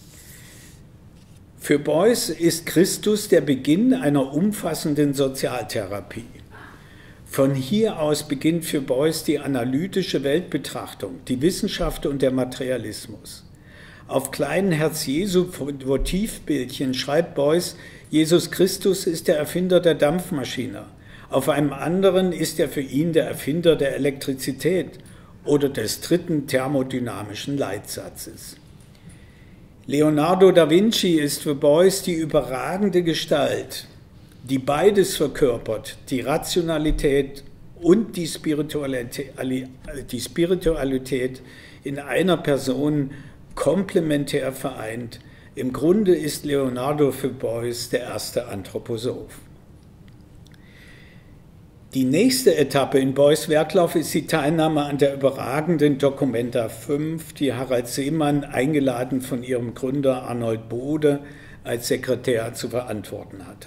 Für Beuys ist Christus der Beginn einer umfassenden Sozialtherapie. Von hier aus beginnt für Beuys die analytische Weltbetrachtung, die Wissenschaft und der Materialismus. Auf kleinen Herz-Jesu-Votivbildchen schreibt Beuys: Jesus Christus ist der Erfinder der Dampfmaschine. Auf einem anderen ist er für ihn der Erfinder der Elektrizität oder des dritten thermodynamischen Leitsatzes. Leonardo da Vinci ist für Beuys die überragende Gestalt, die beides verkörpert, die Rationalität und die Spiritualität, die Spiritualität in einer Person komplementär vereint. Im Grunde ist Leonardo für Beuys der erste Anthroposoph. Die nächste Etappe in Beuys Werklauf ist die Teilnahme an der überragenden Documenta fünf, die Harald Seemann, eingeladen von ihrem Gründer Arnold Bode, als Sekretär zu verantworten hatte.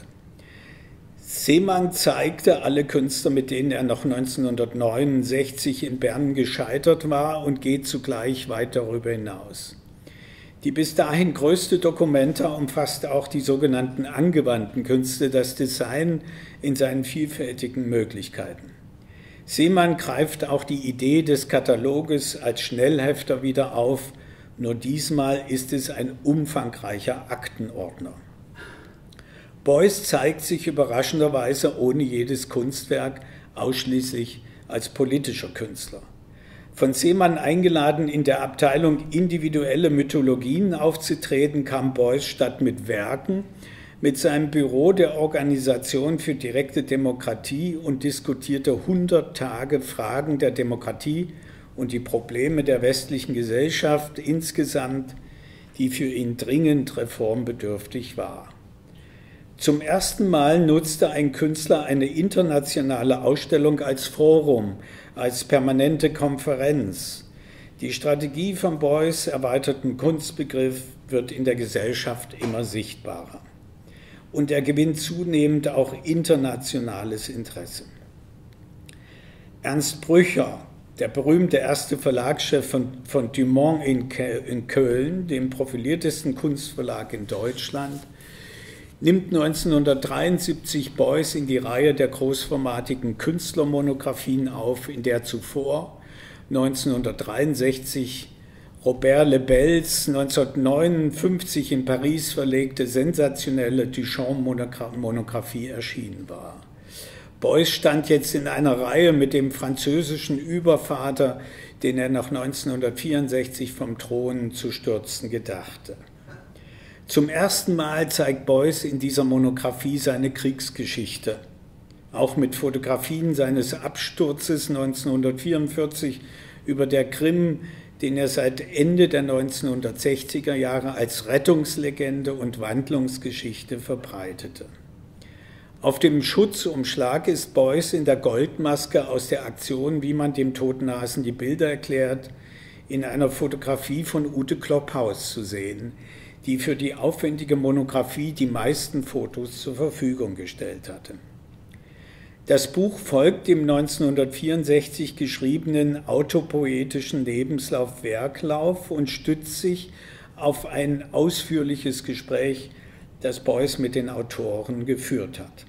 Seemann zeigte alle Künstler, mit denen er noch neunzehnhundertneunundsechzig in Bern gescheitert war, und geht zugleich weit darüber hinaus. Die bis dahin größte Documenta umfasst auch die sogenannten angewandten Künste, das Design in seinen vielfältigen Möglichkeiten. Seemann greift auch die Idee des Kataloges als Schnellhefter wieder auf, nur diesmal ist es ein umfangreicher Aktenordner. Beuys zeigt sich überraschenderweise ohne jedes Kunstwerk ausschließlich als politischer Künstler. Von Seemann eingeladen, in der Abteilung individuelle Mythologien aufzutreten, kam Beuys statt mit Werken mit seinem Büro der Organisation für direkte Demokratie und diskutierte hundert Tage Fragen der Demokratie und die Probleme der westlichen Gesellschaft insgesamt, die für ihn dringend reformbedürftig war. Zum ersten Mal nutzte ein Künstler eine internationale Ausstellung als Forum, als permanente Konferenz. Die Strategie von Beuys' erweiterten Kunstbegriff wird in der Gesellschaft immer sichtbarer. Und er gewinnt zunehmend auch internationales Interesse. Ernst Brücher, der berühmte erste Verlagschef von, von Dumont in, in Köln, dem profiliertesten Kunstverlag in Deutschland, nimmt neunzehnhundertdreiundsiebzig Beuys in die Reihe der großformatigen Künstlermonographien auf, in der zuvor neunzehnhundertdreiundsechzig Robert Lebels neunzehnhundertneunundfünfzig in Paris verlegte sensationelle Duchamp-Monographie erschienen war. Beuys stand jetzt in einer Reihe mit dem französischen Übervater, den er nach neunzehnhundertvierundsechzig vom Thron zu stürzen gedachte. Zum ersten Mal zeigt Beuys in dieser Monographie seine Kriegsgeschichte, auch mit Fotografien seines Absturzes neunzehnhundertvierundvierzig über der Krim, den er seit Ende der neunzehnhundertsechziger Jahre als Rettungslegende und Wandlungsgeschichte verbreitete. Auf dem Schutzumschlag ist Beuys in der Goldmaske aus der Aktion Wie man dem Toten Hasen die Bilder erklärt, in einer Fotografie von Ute Klopphaus zu sehen, die für die aufwendige Monographie die meisten Fotos zur Verfügung gestellt hatte. Das Buch folgt dem neunzehnhundertvierundsechzig geschriebenen autopoetischen Lebenslauf Werklauf und stützt sich auf ein ausführliches Gespräch, das Beuys mit den Autoren geführt hat.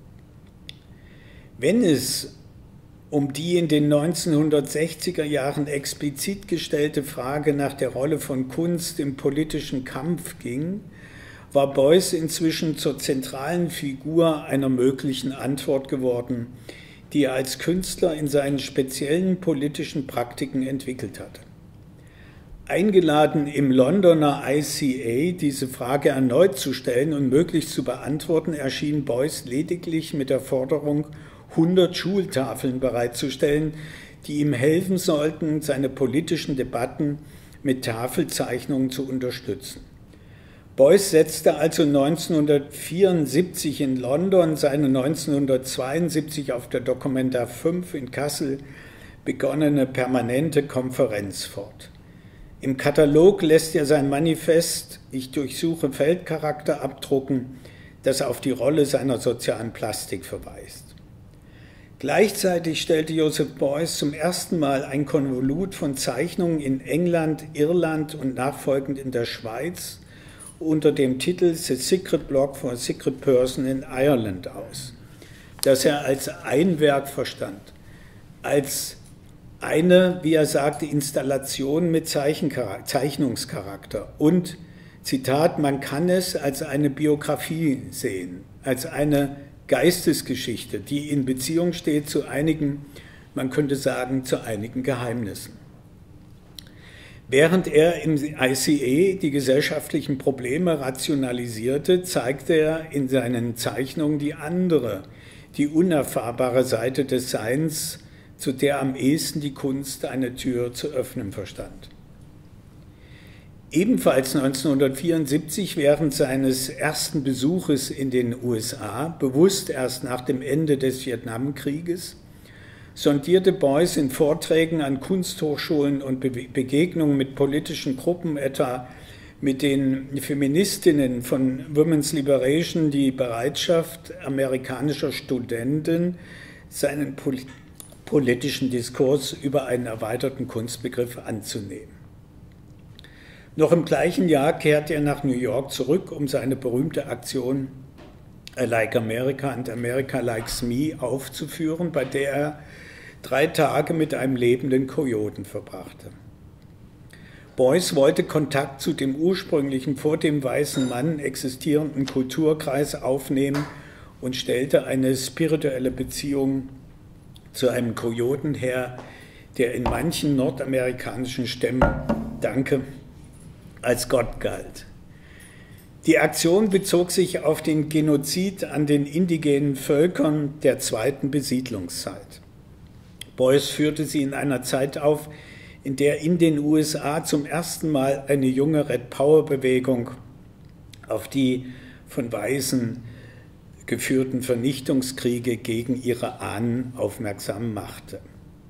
Wenn es um die in den neunzehnhundertsechziger Jahren explizit gestellte Frage nach der Rolle von Kunst im politischen Kampf ging, war Beuys inzwischen zur zentralen Figur einer möglichen Antwort geworden, die er als Künstler in seinen speziellen politischen Praktiken entwickelt hatte. Eingeladen im Londoner I C A diese Frage erneut zu stellen und möglichst zu beantworten, erschien Beuys lediglich mit der Forderung, hundert Schultafeln bereitzustellen, die ihm helfen sollten, seine politischen Debatten mit Tafelzeichnungen zu unterstützen. Beuys setzte also neunzehnhundertvierundsiebzig in London seine neunzehnhundertzweiundsiebzig auf der Documenta fünf in Kassel begonnene permanente Konferenz fort. Im Katalog lässt er sein Manifest „Ich durchsuche Feldcharakter" abdrucken, das auf die Rolle seiner sozialen Plastik verweist. Gleichzeitig stellte Joseph Beuys zum ersten Mal ein Konvolut von Zeichnungen in England, Irland und nachfolgend in der Schweiz unter dem Titel The Secret Block for a Secret Person in Ireland aus, das er als ein Werk verstand, als eine, wie er sagte, Installation mit Zeichnungscharakter und, Zitat, man kann es als eine Biografie sehen, als eine Geistesgeschichte, die in Beziehung steht zu einigen, man könnte sagen, zu einigen Geheimnissen. Während er im I C A die gesellschaftlichen Probleme rationalisierte, zeigte er in seinen Zeichnungen die andere, die unerfahrbare Seite des Seins, zu der am ehesten die Kunst eine Tür zu öffnen verstand. ebenfalls neunzehnhundertvierundsiebzig während seines ersten Besuches in den U S A, bewusst erst nach dem Ende des Vietnamkrieges, sondierte Beuys in Vorträgen an Kunsthochschulen und Begegnungen mit politischen Gruppen, etwa mit den Feministinnen von Women's Liberation, die Bereitschaft amerikanischer Studenten, seinen politischen Diskurs über einen erweiterten Kunstbegriff anzunehmen. Noch im gleichen Jahr kehrte er nach New York zurück, um seine berühmte Aktion I Like America and America Likes Me aufzuführen, bei der er drei Tage mit einem lebenden Kojoten verbrachte. Beuys wollte Kontakt zu dem ursprünglichen vor dem weißen Mann existierenden Kulturkreis aufnehmen und stellte eine spirituelle Beziehung zu einem Kojoten her, der in manchen nordamerikanischen Stämmen, danke, als Gott galt. Die Aktion bezog sich auf den Genozid an den indigenen Völkern der zweiten Besiedlungszeit. Beuys führte sie in einer Zeit auf, in der in den U S A zum ersten Mal eine junge Red-Power-Bewegung auf die von Weißen geführten Vernichtungskriege gegen ihre Ahnen aufmerksam machte.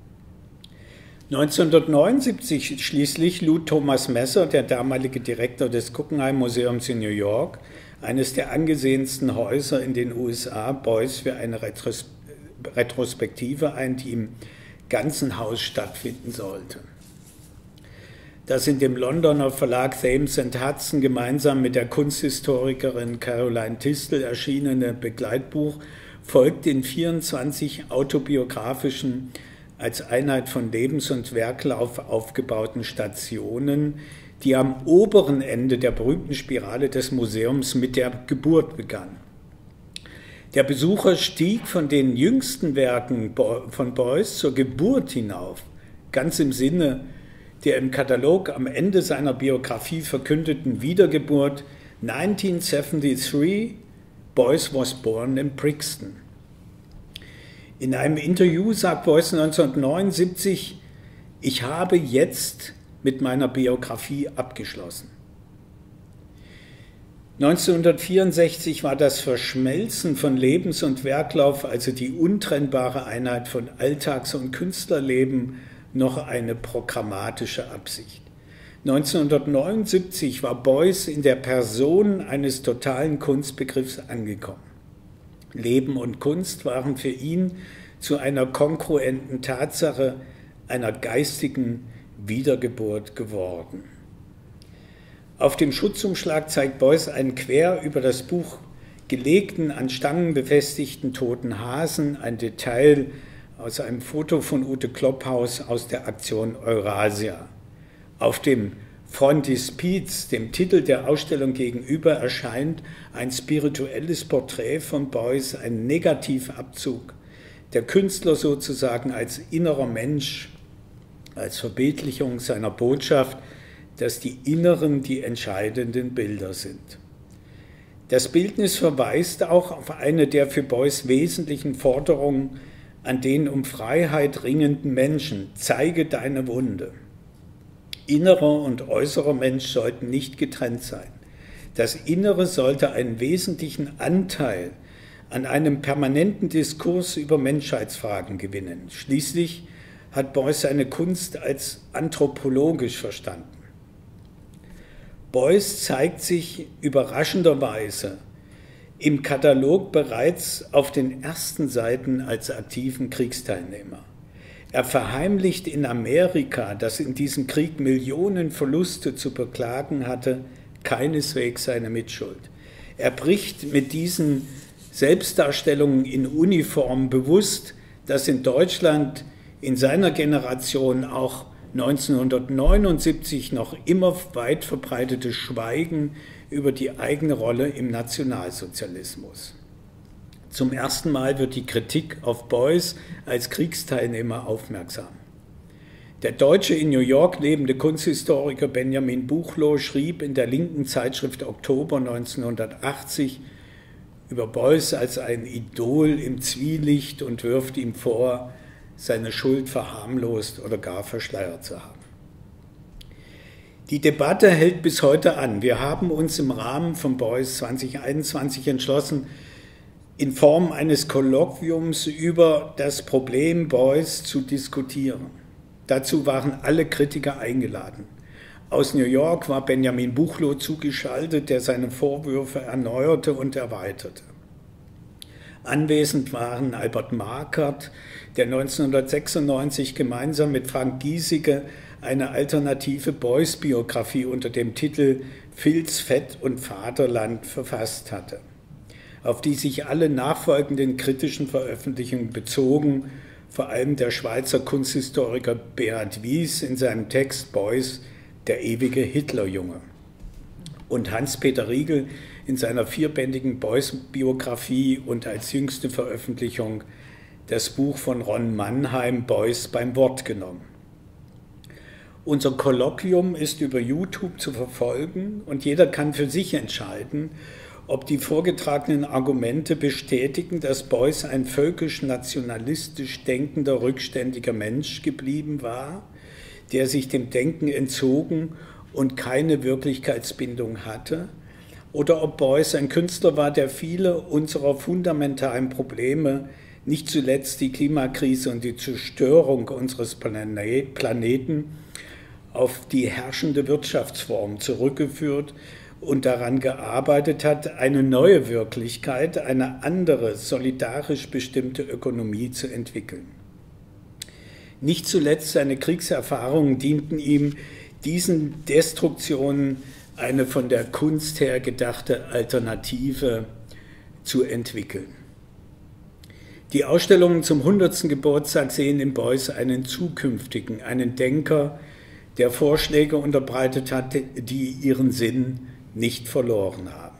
neunzehnhundertneunundsiebzig schließlich lud Thomas Messer, der damalige Direktor des Guggenheim Museums in New York, eines der angesehensten Häuser in den U S A, Beuys für eine Retros- Retrospektive ein, die im ganzen Haus stattfinden sollte. Das in dem Londoner Verlag Thames and Hudson gemeinsam mit der Kunsthistorikerin Caroline Tistel erschienene Begleitbuch folgt den vierundzwanzig autobiografischen, als Einheit von Lebens- und Werklauf aufgebauten Stationen, die am oberen Ende der berühmten Spirale des Museums mit der Geburt begann. Der Besucher stieg von den jüngsten Werken von Beuys zur Geburt hinauf, ganz im Sinne der im Katalog am Ende seiner Biografie verkündeten Wiedergeburt neunzehnhundertdreiundsiebzig, Beuys was born in Brixton. In einem Interview sagt Beuys neunzehnhundertneunundsiebzig, ich habe jetzt mit meiner Biografie abgeschlossen. neunzehnhundertvierundsechzig war das Verschmelzen von Lebens- und Werklauf, also die untrennbare Einheit von Alltags- und Künstlerleben, noch eine programmatische Absicht. neunzehnhundertneunundsiebzig war Beuys in der Person eines totalen Kunstbegriffs angekommen. Leben und Kunst waren für ihn zu einer kongruenten Tatsache, einer geistigen Wiedergeburt geworden. Auf dem Schutzumschlag zeigt Beuys einen quer über das Buch gelegten, an Stangen befestigten toten Hasen, ein Detail aus einem Foto von Ute Klopphaus aus der Aktion Eurasia. Auf dem Frontispiz, dem Titel der Ausstellung gegenüber, erscheint ein spirituelles Porträt von Beuys, ein Negativabzug. Der Künstler sozusagen als innerer Mensch, als Verbildlichung seiner Botschaft, dass die Inneren die entscheidenden Bilder sind. Das Bildnis verweist auch auf eine der für Beuys wesentlichen Forderungen an den um Freiheit ringenden Menschen: Zeige deine Wunde. Innerer und äußerer Mensch sollten nicht getrennt sein. Das Innere sollte einen wesentlichen Anteil an einem permanenten Diskurs über Menschheitsfragen gewinnen. Schließlich hat Beuys seine Kunst als anthropologisch verstanden. Beuys zeigt sich überraschenderweise im Katalog bereits auf den ersten Seiten als aktiven Kriegsteilnehmer. Er verheimlicht in Amerika, das in diesem Krieg Millionen Verluste zu beklagen hatte, keineswegs seine Mitschuld. Er bricht mit diesen Selbstdarstellungen in Uniform bewusst, dass in Deutschland in seiner Generation auch neunzehnhundertneunundsiebzig noch immer weit verbreitetes Schweigen über die eigene Rolle im Nationalsozialismus. Zum ersten Mal wird die Kritik auf Beuys als Kriegsteilnehmer aufmerksam. Der deutsche in New York lebende Kunsthistoriker Benjamin Buchloh schrieb in der linken Zeitschrift Oktober neunzehnhundertachtzig über Beuys als ein Idol im Zwielicht und wirft ihm vor, seine Schuld verharmlost oder gar verschleiert zu haben. Die Debatte hält bis heute an. Wir haben uns im Rahmen von Beuys zwanzig einundzwanzig entschlossen, in Form eines Kolloquiums über das Problem Beuys zu diskutieren. Dazu waren alle Kritiker eingeladen. Aus New York war Benjamin Buchloh zugeschaltet, der seine Vorwürfe erneuerte und erweiterte. Anwesend waren Albert Markert, der neunzehnhundertsechsundneunzig gemeinsam mit Frank Giesecke eine alternative Beuys-Biografie unter dem Titel Filz, Fett und Vaterland verfasst hatte, auf die sich alle nachfolgenden kritischen Veröffentlichungen bezogen, vor allem der Schweizer Kunsthistoriker Beat Wies in seinem Text Beuys, der ewige Hitlerjunge, und Hans-Peter Riegel in seiner vierbändigen Beuys-Biografie und als jüngste Veröffentlichung das Buch von Ron Mannheim, Beuys beim Wort genommen. Unser Kolloquium ist über YouTube zu verfolgen und jeder kann für sich entscheiden, ob die vorgetragenen Argumente bestätigen, dass Beuys ein völkisch-nationalistisch denkender, rückständiger Mensch geblieben war, der sich dem Denken entzogen und keine Wirklichkeitsbindung hatte, oder ob Beuys ein Künstler war, der viele unserer fundamentalen Probleme, nicht zuletzt die Klimakrise und die Zerstörung unseres Planeten, auf die herrschende Wirtschaftsform zurückgeführt und daran gearbeitet hat, eine neue Wirklichkeit, eine andere, solidarisch bestimmte Ökonomie zu entwickeln. Nicht zuletzt seine Kriegserfahrungen dienten ihm, diesen Destruktionen eine von der Kunst her gedachte Alternative zu entwickeln. Die Ausstellungen zum hundertsten Geburtstag sehen in Beuys einen zukünftigen, einen Denker, der Vorschläge unterbreitet hat, die ihren Sinn nicht verloren haben.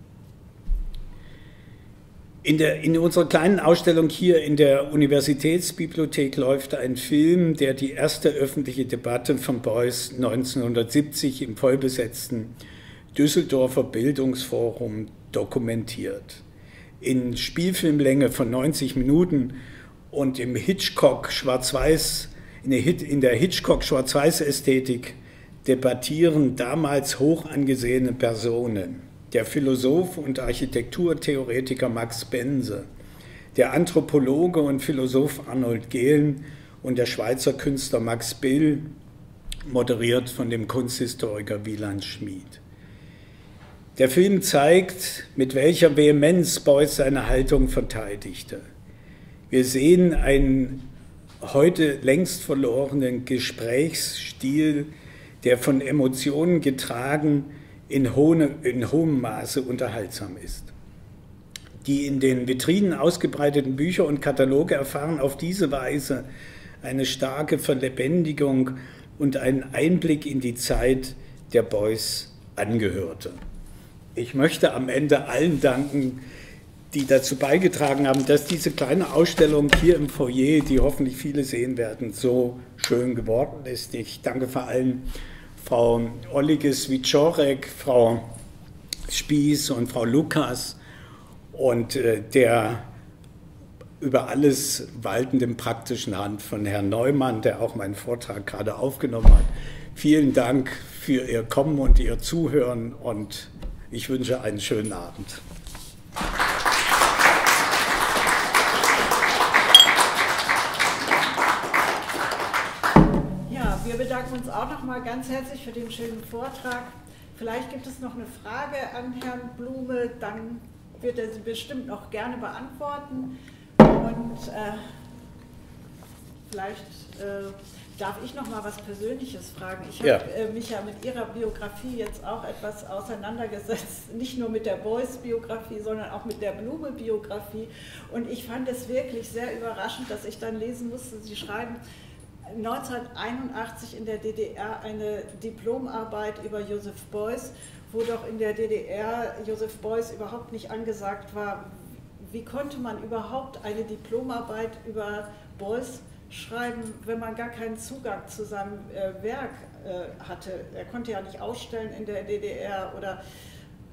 In, der, in unserer kleinen Ausstellung hier in der Universitätsbibliothek läuft ein Film, der die erste öffentliche Debatte von Beuys neunzehnhundertsiebzig im vollbesetzten Düsseldorfer Bildungsforum dokumentiert. In Spielfilmlänge von neunzig Minuten und im Hitchcock Schwarz-Weiß In der Hitchcock-Schwarz-Weiß-Ästhetik debattieren damals hoch angesehene Personen. Der Philosoph und Architekturtheoretiker Max Bense, der Anthropologe und Philosoph Arnold Gehlen und der Schweizer Künstler Max Bill, moderiert von dem Kunsthistoriker Wieland Schmid. Der Film zeigt, mit welcher Vehemenz Beuys seine Haltung verteidigte. Wir sehen einen heute längst verlorenen Gesprächsstil, der von Emotionen getragen in, hohe, in hohem Maße unterhaltsam ist. Die in den Vitrinen ausgebreiteten Bücher und Kataloge erfahren auf diese Weise eine starke Verlebendigung und einen Einblick in die Zeit, der Beuys angehörte. Ich möchte am Ende allen danken, die dazu beigetragen haben, dass diese kleine Ausstellung hier im Foyer, die hoffentlich viele sehen werden, so schön geworden ist. Ich danke vor allem Frau Olliges-Wiczorek, Frau Spieß und Frau Lukas und äh, der über alles waltenden praktischen Hand von Herrn Neumann, der auch meinen Vortrag gerade aufgenommen hat. Vielen Dank für Ihr Kommen und Ihr Zuhören und ich wünsche einen schönen Abend. Wir bedanken uns auch noch mal ganz herzlich für den schönen Vortrag. Vielleicht gibt es noch eine Frage an Herrn Blume, dann wird er sie bestimmt noch gerne beantworten. Und äh, vielleicht äh, darf ich noch mal was Persönliches fragen. Ich habe ja. äh, mich ja mit Ihrer Biografie jetzt auch etwas auseinandergesetzt, nicht nur mit der Beuys-Biografie, sondern auch mit der Blume-Biografie. Und ich fand es wirklich sehr überraschend, dass ich dann lesen musste, Sie schreiben, neunzehnhunderteinundachtzig in der D D R eine Diplomarbeit über Joseph Beuys, wo doch in der D D R Joseph Beuys überhaupt nicht angesagt war. Wie konnte man überhaupt eine Diplomarbeit über Beuys schreiben, wenn man gar keinen Zugang zu seinem äh, Werk äh, hatte? Er konnte ja nicht ausstellen in der D D R oder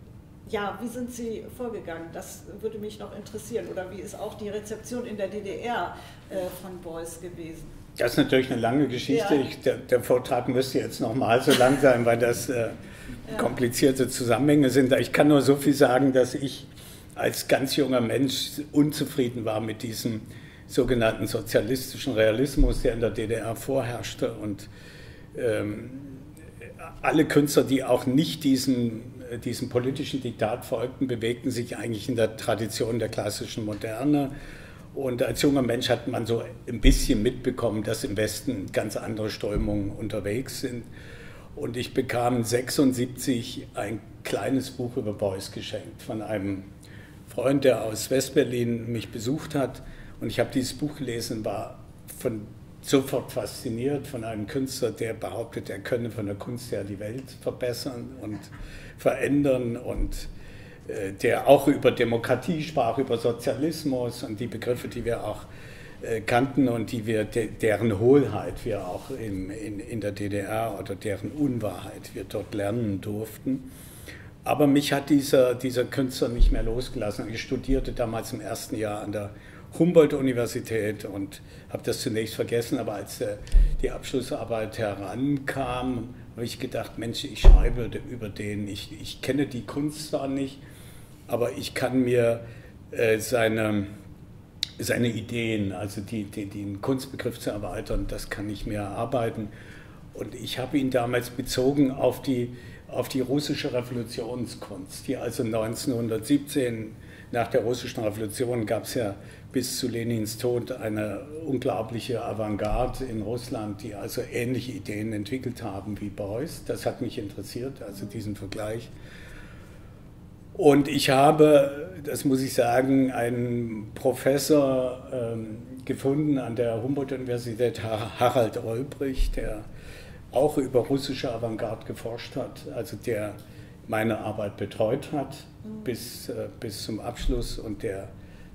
ja, wie sind Sie vorgegangen? Das würde mich noch interessieren. Oder wie ist auch die Rezeption in der D D R äh, von Beuys gewesen? Das ist natürlich eine lange Geschichte. Ja. Ich, der, der Vortrag müsste jetzt noch mal so lang sein, weil das äh, ja. komplizierte Zusammenhänge sind. Ich kann nur so viel sagen, dass ich als ganz junger Mensch unzufrieden war mit diesem sogenannten sozialistischen Realismus, der in der D D R vorherrschte. Und ähm, alle Künstler, die auch nicht diesem, diesem politischen Diktat folgten, bewegten sich eigentlich in der Tradition der klassischen Moderne. Und als junger Mensch hat man so ein bisschen mitbekommen, dass im Westen ganz andere Strömungen unterwegs sind. Und ich bekam sechsundsiebzig ein kleines Buch über Beuys geschenkt von einem Freund, der aus Westberlin mich besucht hat. Und ich habe dieses Buch gelesen und war von, sofort fasziniert von einem Künstler, der behauptet, er könne von der Kunst her die Welt verbessern und verändern und äh, der auch über Demokratie sprach, über Sozialismus und die Begriffe, die wir auch äh, kannten und die wir, de, deren Hohlheit wir auch in, in, in der D D R oder deren Unwahrheit wir dort lernen durften. Aber mich hat dieser, dieser Künstler nicht mehr losgelassen. Ich studierte damals im ersten Jahr an der Humboldt-Universität und habe das zunächst vergessen, aber als äh, die Abschlussarbeit herankam, habe ich gedacht, Mensch, ich schreibe über den, ich, ich kenne die Kunst zwar nicht, aber ich kann mir äh, seine, seine Ideen, also die, die, den Kunstbegriff zu erweitern, das kann ich mir erarbeiten. Und ich habe ihn damals bezogen auf die, auf die russische Revolutionskunst, die also neunzehnhundertsiebzehn, nach der russischen Revolution, gab es ja bis zu Lenins Tod eine unglaubliche Avantgarde in Russland, die also ähnliche Ideen entwickelt haben wie Beuys. Das hat mich interessiert, also diesen Vergleich. Und ich habe, das muss ich sagen, einen Professor ähm, gefunden an der Humboldt-Universität, Harald Olbrich, der auch über russische Avantgarde geforscht hat, also der meine Arbeit betreut hat bis, äh, bis zum Abschluss und der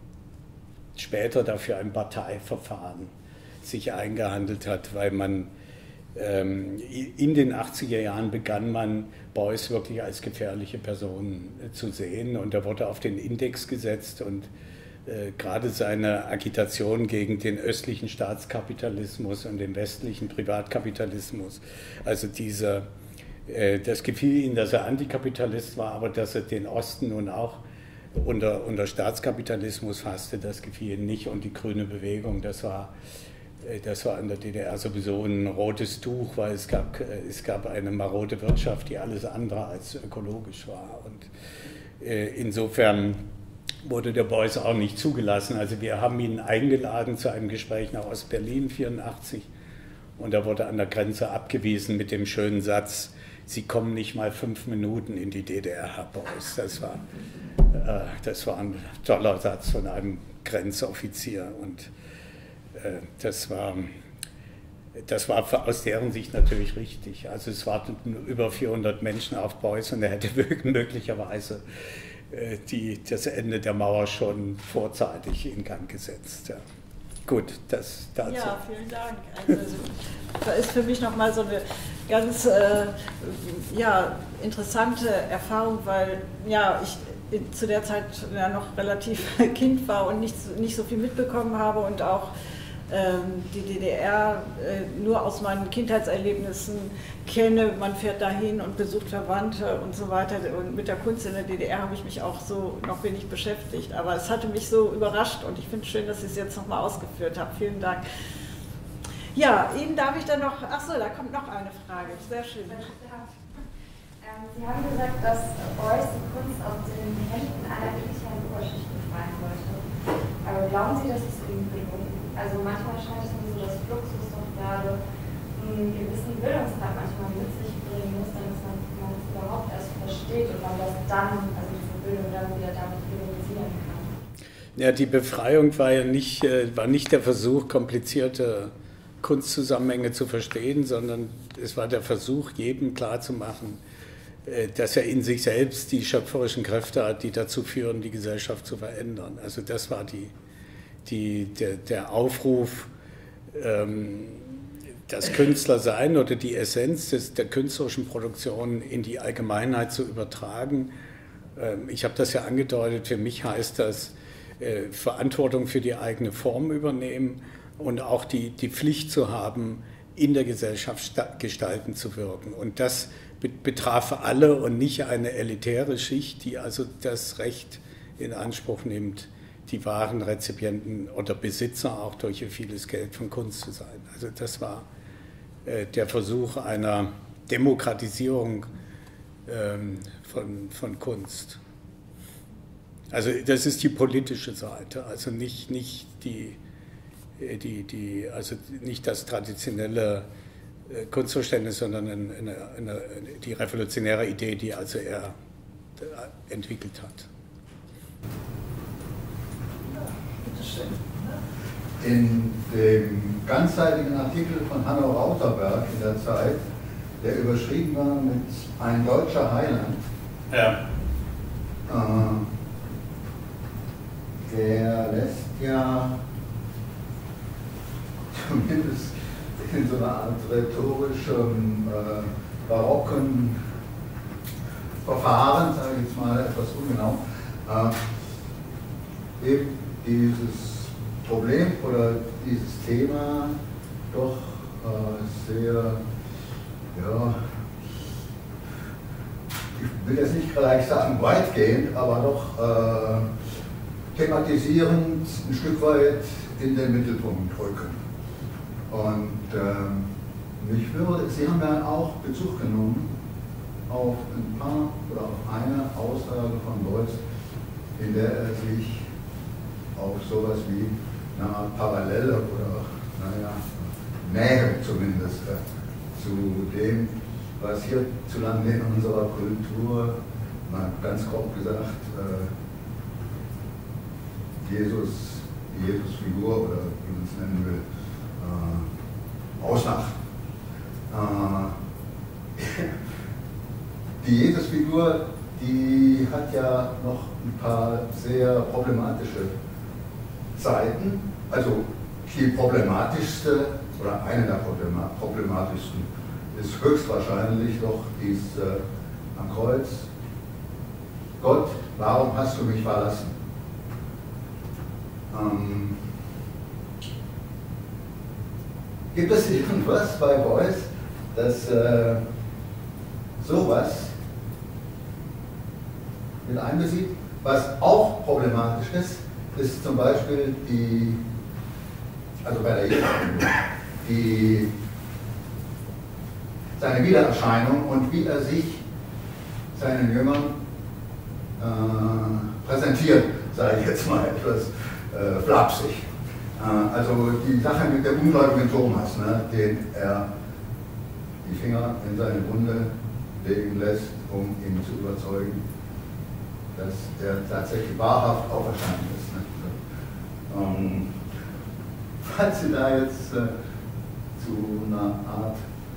später dafür ein Parteiverfahren sich eingehandelt hat, weil man ähm, in den achtziger Jahren begann man Beuys wirklich als gefährliche Person äh, zu sehen und er wurde auf den Index gesetzt und äh, gerade seine Agitation gegen den östlichen Staatskapitalismus und den westlichen Privatkapitalismus, also diese das gefiel ihm, dass er Antikapitalist war, aber dass er den Osten nun auch unter, unter Staatskapitalismus fasste, das gefiel ihm nicht. Und die grüne Bewegung, das war, das war in der D D R sowieso ein rotes Tuch, weil es gab, es gab eine marode Wirtschaft, die alles andere als ökologisch war. Und insofern wurde der Beuys auch nicht zugelassen. Also wir haben ihn eingeladen zu einem Gespräch nach Ostberlin neunzehnhundertvierundachtzig und er wurde an der Grenze abgewiesen mit dem schönen Satz: Sie kommen nicht mal fünf Minuten in die D D R, Herr Beuys. Das war, äh, das war ein toller Satz von einem Grenzoffizier. Und äh, das war, das war aus deren Sicht natürlich richtig. Also es warteten über vierhundert Menschen auf Beuys und er hätte möglicherweise äh, die, das Ende der Mauer schon vorzeitig in Gang gesetzt. Ja. Gut, das dazu. Ja, vielen Dank. Also, da ist für mich nochmal so eine ganz äh, ja, interessante Erfahrung, weil ja, ich zu der Zeit ja noch relativ Kind war und nicht, nicht so viel mitbekommen habe und auch ähm, die D D R äh, nur aus meinen Kindheitserlebnissen kenne. Man fährt dahin und besucht Verwandte und so weiter. Und mit der Kunst in der D D R habe ich mich auch so noch wenig beschäftigt. Aber es hatte mich so überrascht und ich finde es schön, dass Sie es jetzt nochmal ausgeführt haben. Vielen Dank. Ja, Ihnen darf ich dann noch, ach so, da kommt noch eine Frage. Sehr schön. Sie haben gesagt, dass Beuys die Kunst aus den Händen einer elitären Oberschicht befreien wollte. Aber glauben Sie, dass es ihm gelungen? Also manchmal scheint es mir so, dass Fluxus doch gerade einen gewissen Bildungsgrad manchmal mit sich bringen muss, damit man, man es überhaupt erst versteht und man das dann, also diese Bildung dann wieder damit reduzieren kann. Ja, die Befreiung war ja nicht, war nicht der Versuch, komplizierte Kunstzusammenhänge zu verstehen, sondern es war der Versuch, jedem klarzumachen, dass er in sich selbst die schöpferischen Kräfte hat, die dazu führen, die Gesellschaft zu verändern. Also das war die, die, der, der Aufruf, ähm, das Künstlersein oder die Essenz des, der künstlerischen Produktion in die Allgemeinheit zu übertragen Ich habe das ja angedeutet, für mich heißt das Verantwortung für die eigene Form übernehmen und auch die, die Pflicht zu haben, in der Gesellschaft gestalten zu wirken. Und das betraf alle und nicht eine elitäre Schicht, die also das Recht in Anspruch nimmt, die wahren Rezipienten oder Besitzer auch durch ihr vieles Geld von Kunst zu sein. Also das war äh, der Versuch einer Demokratisierung ähm, von, von Kunst. Also das ist die politische Seite, also nicht, nicht, die, die, die, also nicht das traditionelle Kunstverständnis, sondern eine, eine, eine, die revolutionäre Idee, die also er entwickelt hat. In dem ganzseitigen Artikel von Hanno Rauterberg in der Zeit, der überschrieben war mit Ein deutscher Heiland, ja. äh, der lässt ja zumindest in so einer Art rhetorischem, äh, barocken Verfahren, sage ich jetzt mal etwas ungenau, äh, eben dieses Problem oder dieses Thema doch äh, sehr, ja, ich will jetzt nicht gleich sagen weitgehend, aber doch äh, thematisierend ein Stück weit in den Mittelpunkt rücken. Und äh, mich würde, Sie haben ja auch Bezug genommen auf ein paar oder auf eine Aussage von Beuys, in der er sich auf sowas wie eine Art Parallele oder, naja, Nähe zumindest äh, zu dem, was hierzulande in unserer Kultur, mal ganz grob gesagt, äh, Jesus, die Jesus-Figur oder wie man es nennen will, äh, ausmacht. Äh, die Jesus-Figur, die hat ja noch ein paar sehr problematische Seiten. Also die problematischste oder eine der problematischsten ist höchstwahrscheinlich doch dies äh, am Kreuz. Gott, warum hast du mich verlassen? Ähm, gibt es irgendwas bei Beuys, das äh, sowas mit einbezieht? Was auch problematisch ist, ist zum Beispiel die, also bei der Jesus, die, seine Wiedererscheinung und wie er sich seinen Jüngern äh, präsentiert, sage ich jetzt mal etwas äh, flapsig. Äh, also die Sache mit dem ungläubigen Thomas, ne, den er die Finger in seine Wunde legen lässt, um ihn zu überzeugen, dass er tatsächlich wahrhaft auferstanden ist. Ne? Ähm, falls Sie da jetzt äh, zu einer Art,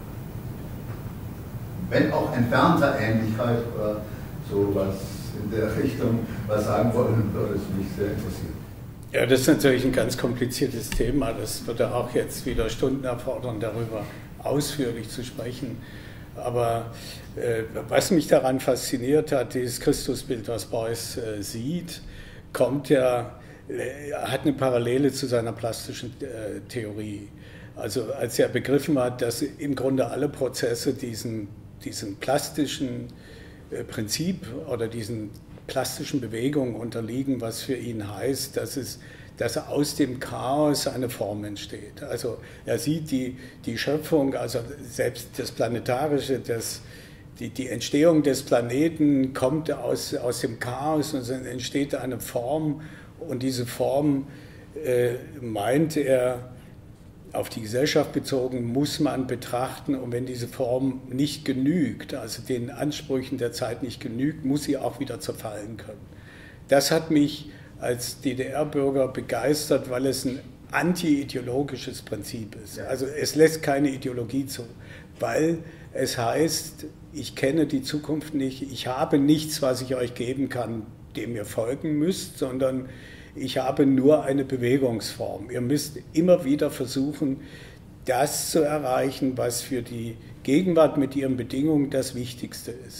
wenn auch entfernter Ähnlichkeit oder sowas in der Richtung was sagen wollen, würde es mich sehr interessieren. Ja, das ist natürlich ein ganz kompliziertes Thema. Das würde auch jetzt wieder Stunden erfordern, darüber ausführlich zu sprechen. Aber äh, was mich daran fasziniert hat, dieses Christusbild, was Beuys äh, sieht, kommt ja, äh, hat eine Parallele zu seiner plastischen äh, Theorie. Also als er begriffen hat, dass im Grunde alle Prozesse diesen, diesen plastischen äh, Prinzip oder diesen plastischen Bewegungen unterliegen, was für ihn heißt, dass es dass aus dem Chaos eine Form entsteht. Also er sieht die, die Schöpfung, also selbst das Planetarische, das, die, die Entstehung des Planeten kommt aus, aus dem Chaos und dann entsteht eine Form und diese Form, äh, meint er, auf die Gesellschaft bezogen, muss man betrachten und wenn diese Form nicht genügt, also den Ansprüchen der Zeit nicht genügt, muss sie auch wieder zerfallen können. Das hat mich als D D R-Bürger begeistert, weil es ein anti-ideologisches Prinzip ist. Also es lässt keine Ideologie zu, weil es heißt, ich kenne die Zukunft nicht, ich habe nichts, was ich euch geben kann, dem ihr folgen müsst, sondern ich habe nur eine Bewegungsform. Ihr müsst immer wieder versuchen, das zu erreichen, was für die Gegenwart mit ihren Bedingungen das Wichtigste ist.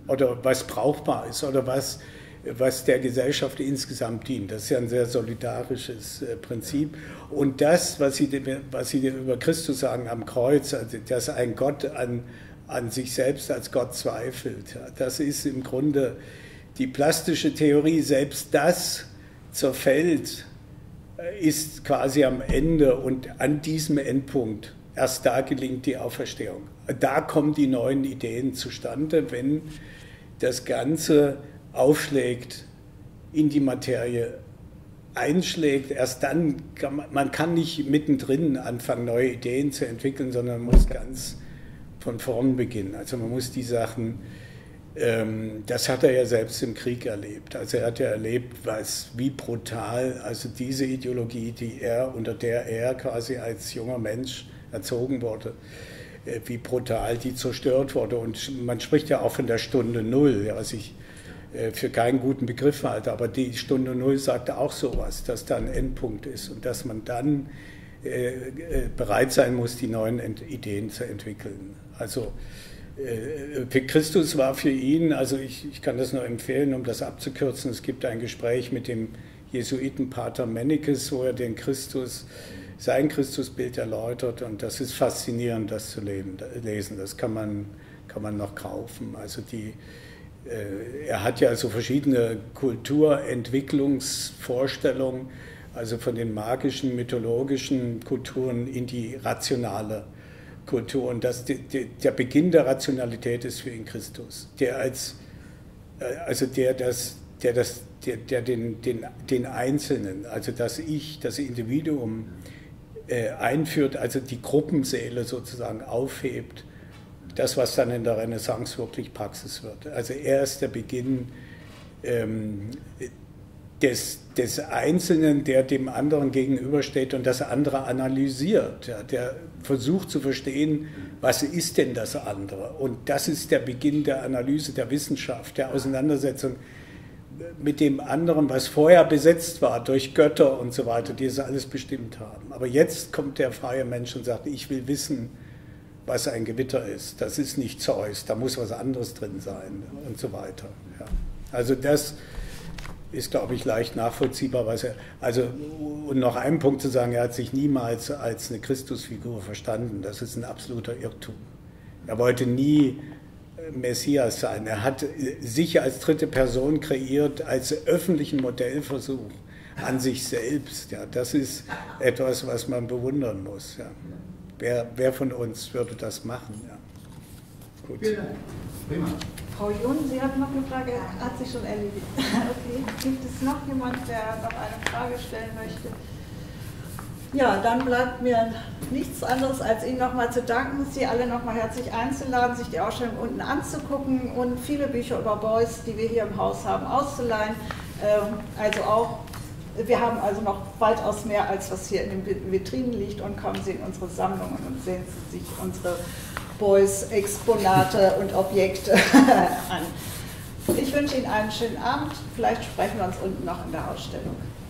oder was brauchbar ist oder was, was der Gesellschaft insgesamt dient. Das ist ja ein sehr solidarisches äh, Prinzip. Und das, was Sie, was Sie über Christus sagen am Kreuz, also dass ein Gott an, an sich selbst als Gott zweifelt, das ist im Grunde die plastische Theorie. Selbst das zerfällt, ist quasi am Ende, und an diesem Endpunkt, erst da gelingt die Auferstehung. Da kommen die neuen Ideen zustande, wenn das Ganze aufschlägt, in die Materie einschlägt. Erst dann kann man, man kann nicht mittendrin anfangen, neue Ideen zu entwickeln, sondern man muss ganz von vorn beginnen. Also man muss die Sachen, ähm, das hat er ja selbst im Krieg erlebt. Also er hat ja erlebt, was, wie brutal, also diese Ideologie, die er, unter der er quasi als junger Mensch erzogen wurde, äh, wie brutal die zerstört wurde. Und man spricht ja auch von der Stunde Null, ja, was ich äh, für keinen guten Begriff halte, aber die Stunde Null sagte auch sowas, dass da ein Endpunkt ist und dass man dann äh, äh, bereit sein muss, die neuen Ent- Ideen zu entwickeln. Also für Christus war für ihn, also ich, ich kann das nur empfehlen, um das abzukürzen, es gibt ein Gespräch mit dem Jesuiten Pater Mennekes, wo er den Christus, sein Christusbild erläutert, und das ist faszinierend, das zu lesen. Das kann man, kann man noch kaufen. Also die, äh, er hat ja so verschiedene Kulturentwicklungsvorstellungen, also von den magischen, mythologischen Kulturen in die rationale Kultur. Und das, die, die, der Beginn der Rationalität ist für ihn Christus, der als, also der das, der das, der, der den, den, den Einzelnen, also das Ich, das Individuum äh, einführt, also die Gruppenseele sozusagen aufhebt, das, was dann in der Renaissance wirklich Praxis wird. Also er ist der Beginn ähm, Des, des Einzelnen, der dem anderen gegenübersteht und das andere analysiert, ja, der versucht zu verstehen, was ist denn das andere? Und das ist der Beginn der Analyse, der Wissenschaft, der Auseinandersetzung mit dem anderen, was vorher besetzt war durch Götter und so weiter, die es alles bestimmt haben. Aber jetzt kommt der freie Mensch und sagt, ich will wissen, was ein Gewitter ist. Das ist nicht Zeus, da muss was anderes drin sein und so weiter. Ja. Also das ist, glaube ich, leicht nachvollziehbar. Was er, also, und noch einen Punkt zu sagen, er hat sich niemals als eine Christusfigur verstanden. Das ist ein absoluter Irrtum. Er wollte nie Messias sein. Er hat sich als dritte Person kreiert, als öffentlichen Modellversuch an sich selbst. Ja, das ist etwas, was man bewundern muss. Ja. Wer, wer von uns würde das machen? Ja. Gut. Vielen Dank. Prima. Frau Jun, Sie hatten noch eine Frage, hat sich schon erledigt. Okay, gibt es noch jemand, der noch eine Frage stellen möchte? Ja, dann bleibt mir nichts anderes, als Ihnen nochmal zu danken, Sie alle nochmal herzlich einzuladen, sich die Ausstellung unten anzugucken und viele Bücher über Beuys, die wir hier im Haus haben, auszuleihen. Also auch, wir haben also noch weitaus mehr, als was hier in den Vitrinen liegt, und kommen Sie in unsere Sammlungen und sehen Sie sich unsere Beuys-Exponate und Objekte an. Ich wünsche Ihnen einen schönen Abend. Vielleicht sprechen wir uns unten noch in der Ausstellung.